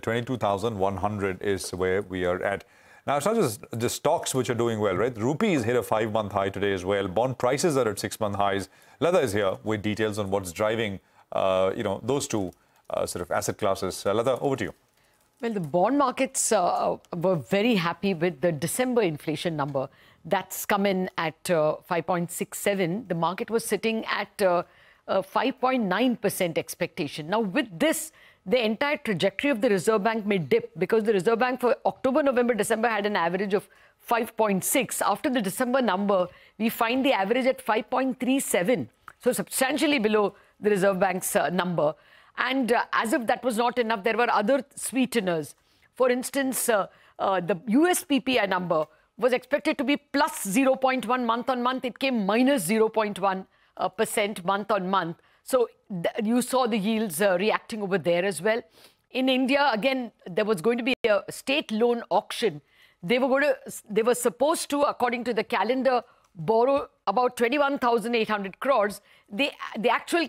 Speaker 2: 22,100 is where we are at. Now, it's not just the stocks which are doing well, right? Rupees hit a 5-month high today as well. Bond prices are at 6-month highs. Lata is here with details on what's driving, those two sort of asset classes. Lata, over to you.
Speaker 10: Well, the bond markets were very happy with the December inflation number. That's come in at 5.67. The market was sitting at 5.9% expectation. Now, with this, the entire trajectory of the Reserve Bank may dip because the Reserve Bank for October, November, December had an average of 5.6. After the December number, we find the average at 5.37. So substantially below the Reserve Bank's number. And as if that was not enough, there were other sweeteners. For instance, the US PPI number was expected to be plus 0.1 month on month. It came minus 0.1% month on month. So you saw the yields reacting over there as well. In India, again, there was going to be a state loan auction. They were supposed to, according to the calendar, borrow about 21,800 crores. The actual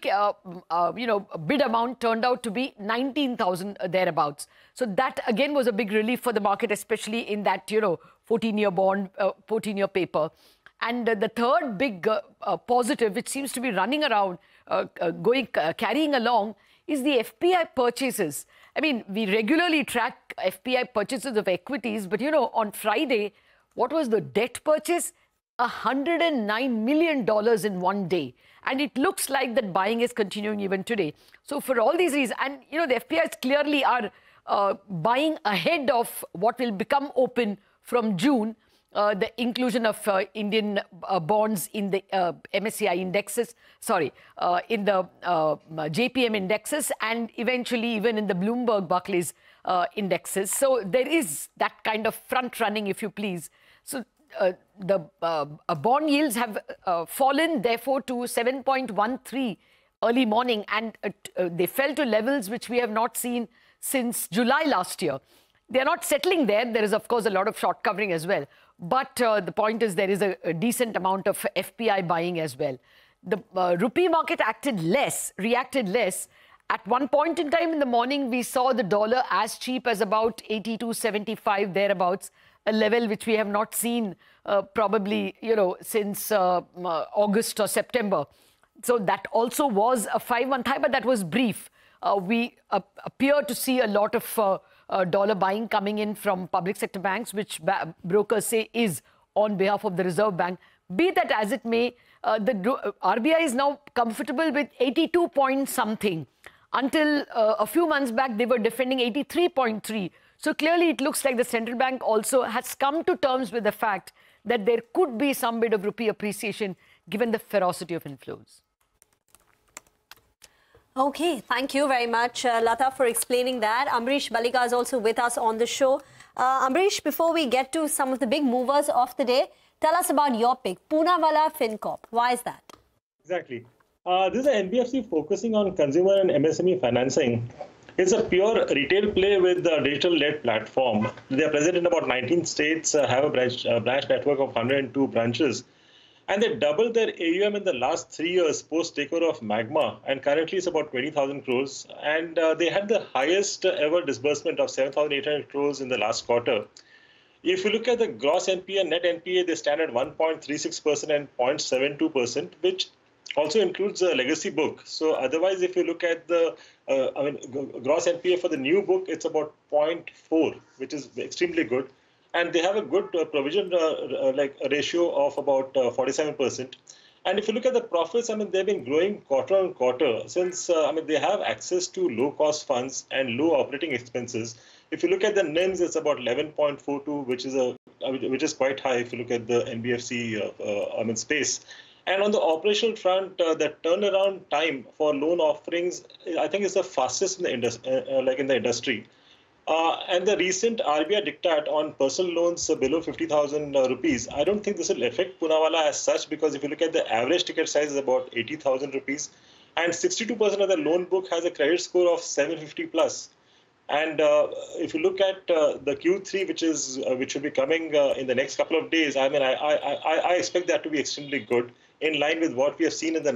Speaker 10: bid amount turned out to be 19,000 thereabouts. So that again was a big relief for the market, especially in that 14-year bond, 14-year paper. And the third big positive, which seems to be running around, carrying along, is the FPI purchases. I mean, we regularly track FPI purchases of equities, but on Friday, what was the debt purchase? $109 million in one day. And it looks like that buying is continuing even today. So for all these reasons, and the FPIs clearly are buying ahead of what will become open from June, the inclusion of Indian bonds in the MSCI indexes, in the JPM indexes, and eventually even in the Bloomberg Barclays indexes. So there is that kind of front running, if you please. So the bond yields have fallen, therefore, to 7.13 early morning, and they fell to levels which we have not seen since July last year. They're not settling there. There is, of course, a lot of short covering as well. But the point is there is a decent amount of FPI buying as well. The rupee market reacted less. At one point in time in the morning, we saw the dollar as cheap as about 82.75 thereabouts, a level which we have not seen probably, since August or September. So that also was a 5-month high, but that was brief. We appear to see a lot of dollar buying coming in from public sector banks, which brokers say is on behalf of the Reserve Bank. Be that as it may, the RBI is now comfortable with 82 point something. Until a few months back, they were defending 83.3. So clearly, it looks like the central bank also has come to terms with the fact that there could be some bit of rupee appreciation given the ferocity of inflows.
Speaker 9: Okay, thank you very much, Lata, for explaining that. Ambrish Balika is also with us on the show. Ambrish, before we get to some of the big movers of the day, tell us about your pick, Poonawalla Fincorp. Why is that?
Speaker 6: Exactly. This is an NBFC focusing on consumer and MSME financing. It's a pure retail play with a digital-led platform. They are present in about 19 states, have a branch network of 102 branches. And they doubled their AUM in the last 3 years post-takeover of Magma. And currently it's about 20,000 crores. And they had the highest ever disbursement of 7,800 crores in the last quarter. If you look at the gross NPA and net NPA, they stand at 1.36% and 0.72%, which also includes the legacy book. So otherwise, if you look at the gross NPA for the new book, it's about 0.4, which is extremely good. And they have a good provision ratio of about 47%. And if you look at the profits, they've been growing quarter on quarter since, they have access to low-cost funds and low operating expenses. If you look at the NIMs, it's about 11.42, which is quite high if you look at the NBFC space. And on the operational front, the turnaround time for loan offerings, I think, is the fastest in the industry. And the recent RBI diktat on personal loans below 50,000 rupees, I don't think this will affect Poonawalla as such, because if you look at the average ticket size is about 80,000 rupees, and 62% of the loan book has a credit score of 750 plus. And if you look at the Q3, which will be coming in the next couple of days, I expect that to be extremely good, in line with what we have seen in the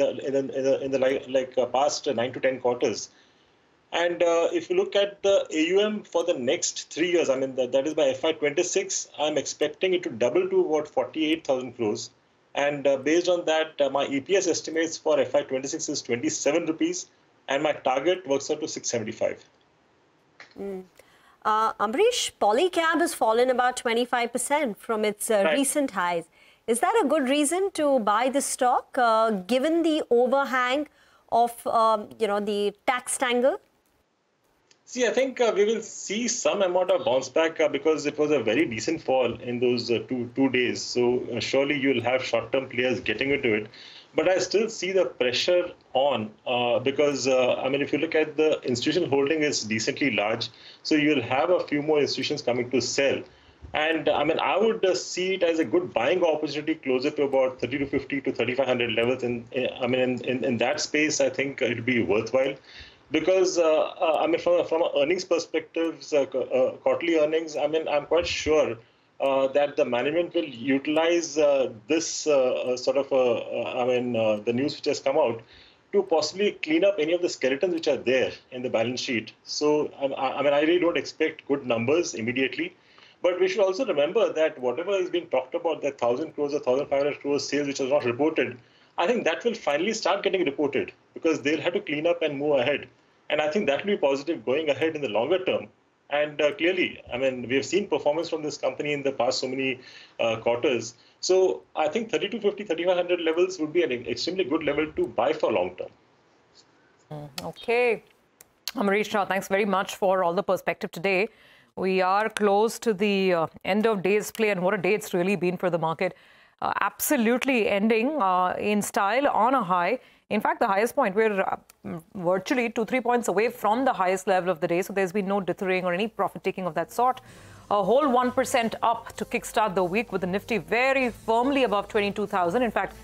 Speaker 6: past 9 to 10 quarters. And if you look at the AUM for the next 3 years, that is by FY26, I'm expecting it to double to about 48,000 crores. And based on that, my EPS estimates for FY26 is 27 rupees, and my target works out to 675.
Speaker 9: Ambrish, Polycab has fallen about 25% from its recent highs. Is that a good reason to buy this stock, given the overhang of, the tax tangle?
Speaker 6: See, I think we will see some amount of bounce back because it was a very decent fall in those two days. So surely you'll have short-term players getting into it. But I still see the pressure on because, if you look at the institutional holding is decently large. So you'll have a few more institutions coming to sell. And I would see it as a good buying opportunity closer to about 3,250 to 3,500 levels. In that space, I think it'll be worthwhile. Because, from an earnings perspective, quarterly earnings, I'm quite sure that the management will utilize this the news which has come out to possibly clean up any of the skeletons which are there in the balance sheet. So, I really don't expect good numbers immediately. But we should also remember that whatever is being talked about, that 1,000 crores or 1,500 crores sales which was not reported, I think that will finally start getting reported because they'll have to clean up and move ahead. And I think that will be positive going ahead in the longer term. And clearly, we have seen performance from this company in the past so many quarters. So I think 3,250, 3,500 levels would be an extremely good level to buy for long term.
Speaker 12: Okay. Amrish Rao, thanks very much for all the perspective today. We are close to the end of day's play, and what a day it's really been for the market. Absolutely ending in style on a high. In fact, the highest point, we're virtually 2-3 points away from the highest level of the day. So there's been no dithering or any profit taking of that sort. A whole 1% up to kickstart the week with the Nifty very firmly above 22,000. In fact,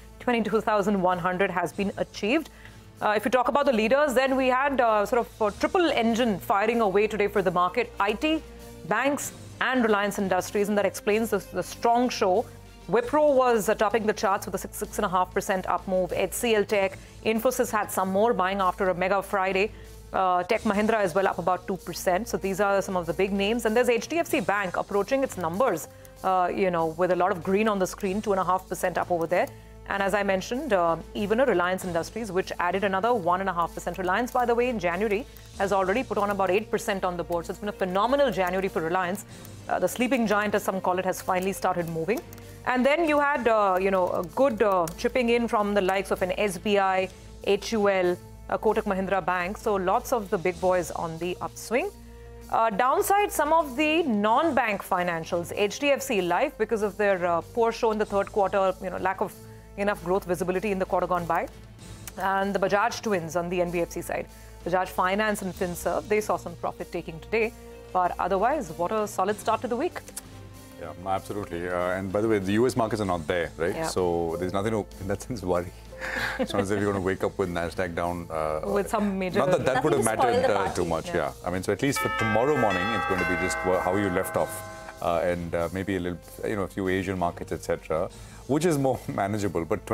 Speaker 12: 22,100 has been achieved. If you talk about the leaders, then we had a triple engine firing away today for the market. IT, banks and Reliance Industries, and that explains the strong show. Wipro was topping the charts with a 6.5% up move. HCL Tech, Infosys had some more buying after a mega Friday. Tech Mahindra as well up about 2%. So these are some of the big names. And there's HDFC Bank approaching its numbers, with a lot of green on the screen, 2.5% up over there. And as I mentioned, even a Reliance Industries, which added another 1.5%. Reliance, by the way, in January has already put on about 8% on the board. So it's been a phenomenal January for Reliance. The sleeping giant, as some call it, has finally started moving. And then you had, a good chipping in from the likes of an SBI, HUL, Kotak Mahindra Bank. So lots of the big boys on the upswing. Downside, some of the non-bank financials, HDFC Life, because of their poor show in the third quarter, lack of enough growth visibility in the quarter gone by. And the Bajaj twins on the NBFC side, Bajaj Finance and Finserv, they saw some profit taking today. But otherwise, what a solid start to the week.
Speaker 2: Yeah, absolutely. And by the way, the US markets are not there, right?
Speaker 9: Yeah.
Speaker 2: So there's nothing to, in that sense, worry. It's not as if you're going to wake up with NASDAQ down.
Speaker 9: With some major...
Speaker 2: Not that would have mattered too much,
Speaker 9: yeah.
Speaker 2: So at least for tomorrow morning, it's going to be just how you left off. And maybe a little, a few Asian markets, etc., which is more manageable. But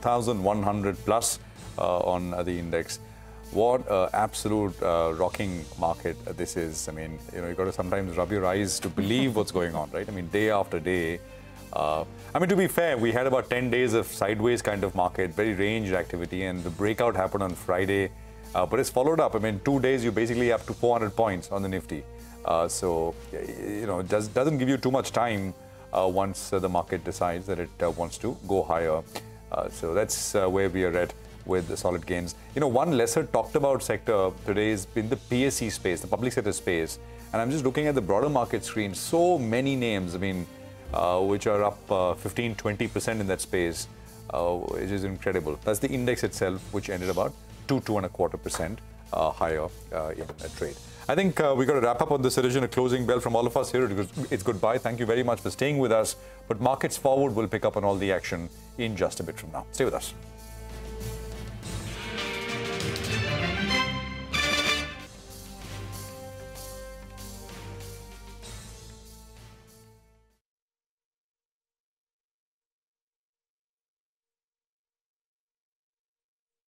Speaker 2: 22,100 plus on the index. What absolute rocking market this is. You've got to sometimes rub your eyes to believe what's going on, right? Day after day. To be fair, we had about 10 days of sideways kind of market, very ranged activity, and the breakout happened on Friday. But it's followed up. 2 days, you basically up to 400 points on the Nifty. Doesn't give you too much time once the market decides that it wants to go higher. So that's where we are at with the solid gains. One lesser talked about sector today has been the PSE space, the public sector space. And I'm just looking at the broader market screen. So many names, which are up 15, 20% in that space, which is incredible. That's the index itself, which ended about 2.25% higher in a trade. I think we've got to wrap up on this edition. A closing bell from all of us here. It's goodbye. Thank you very much for staying with us. But markets forward will pick up on all the action in just a bit from now. Stay with us.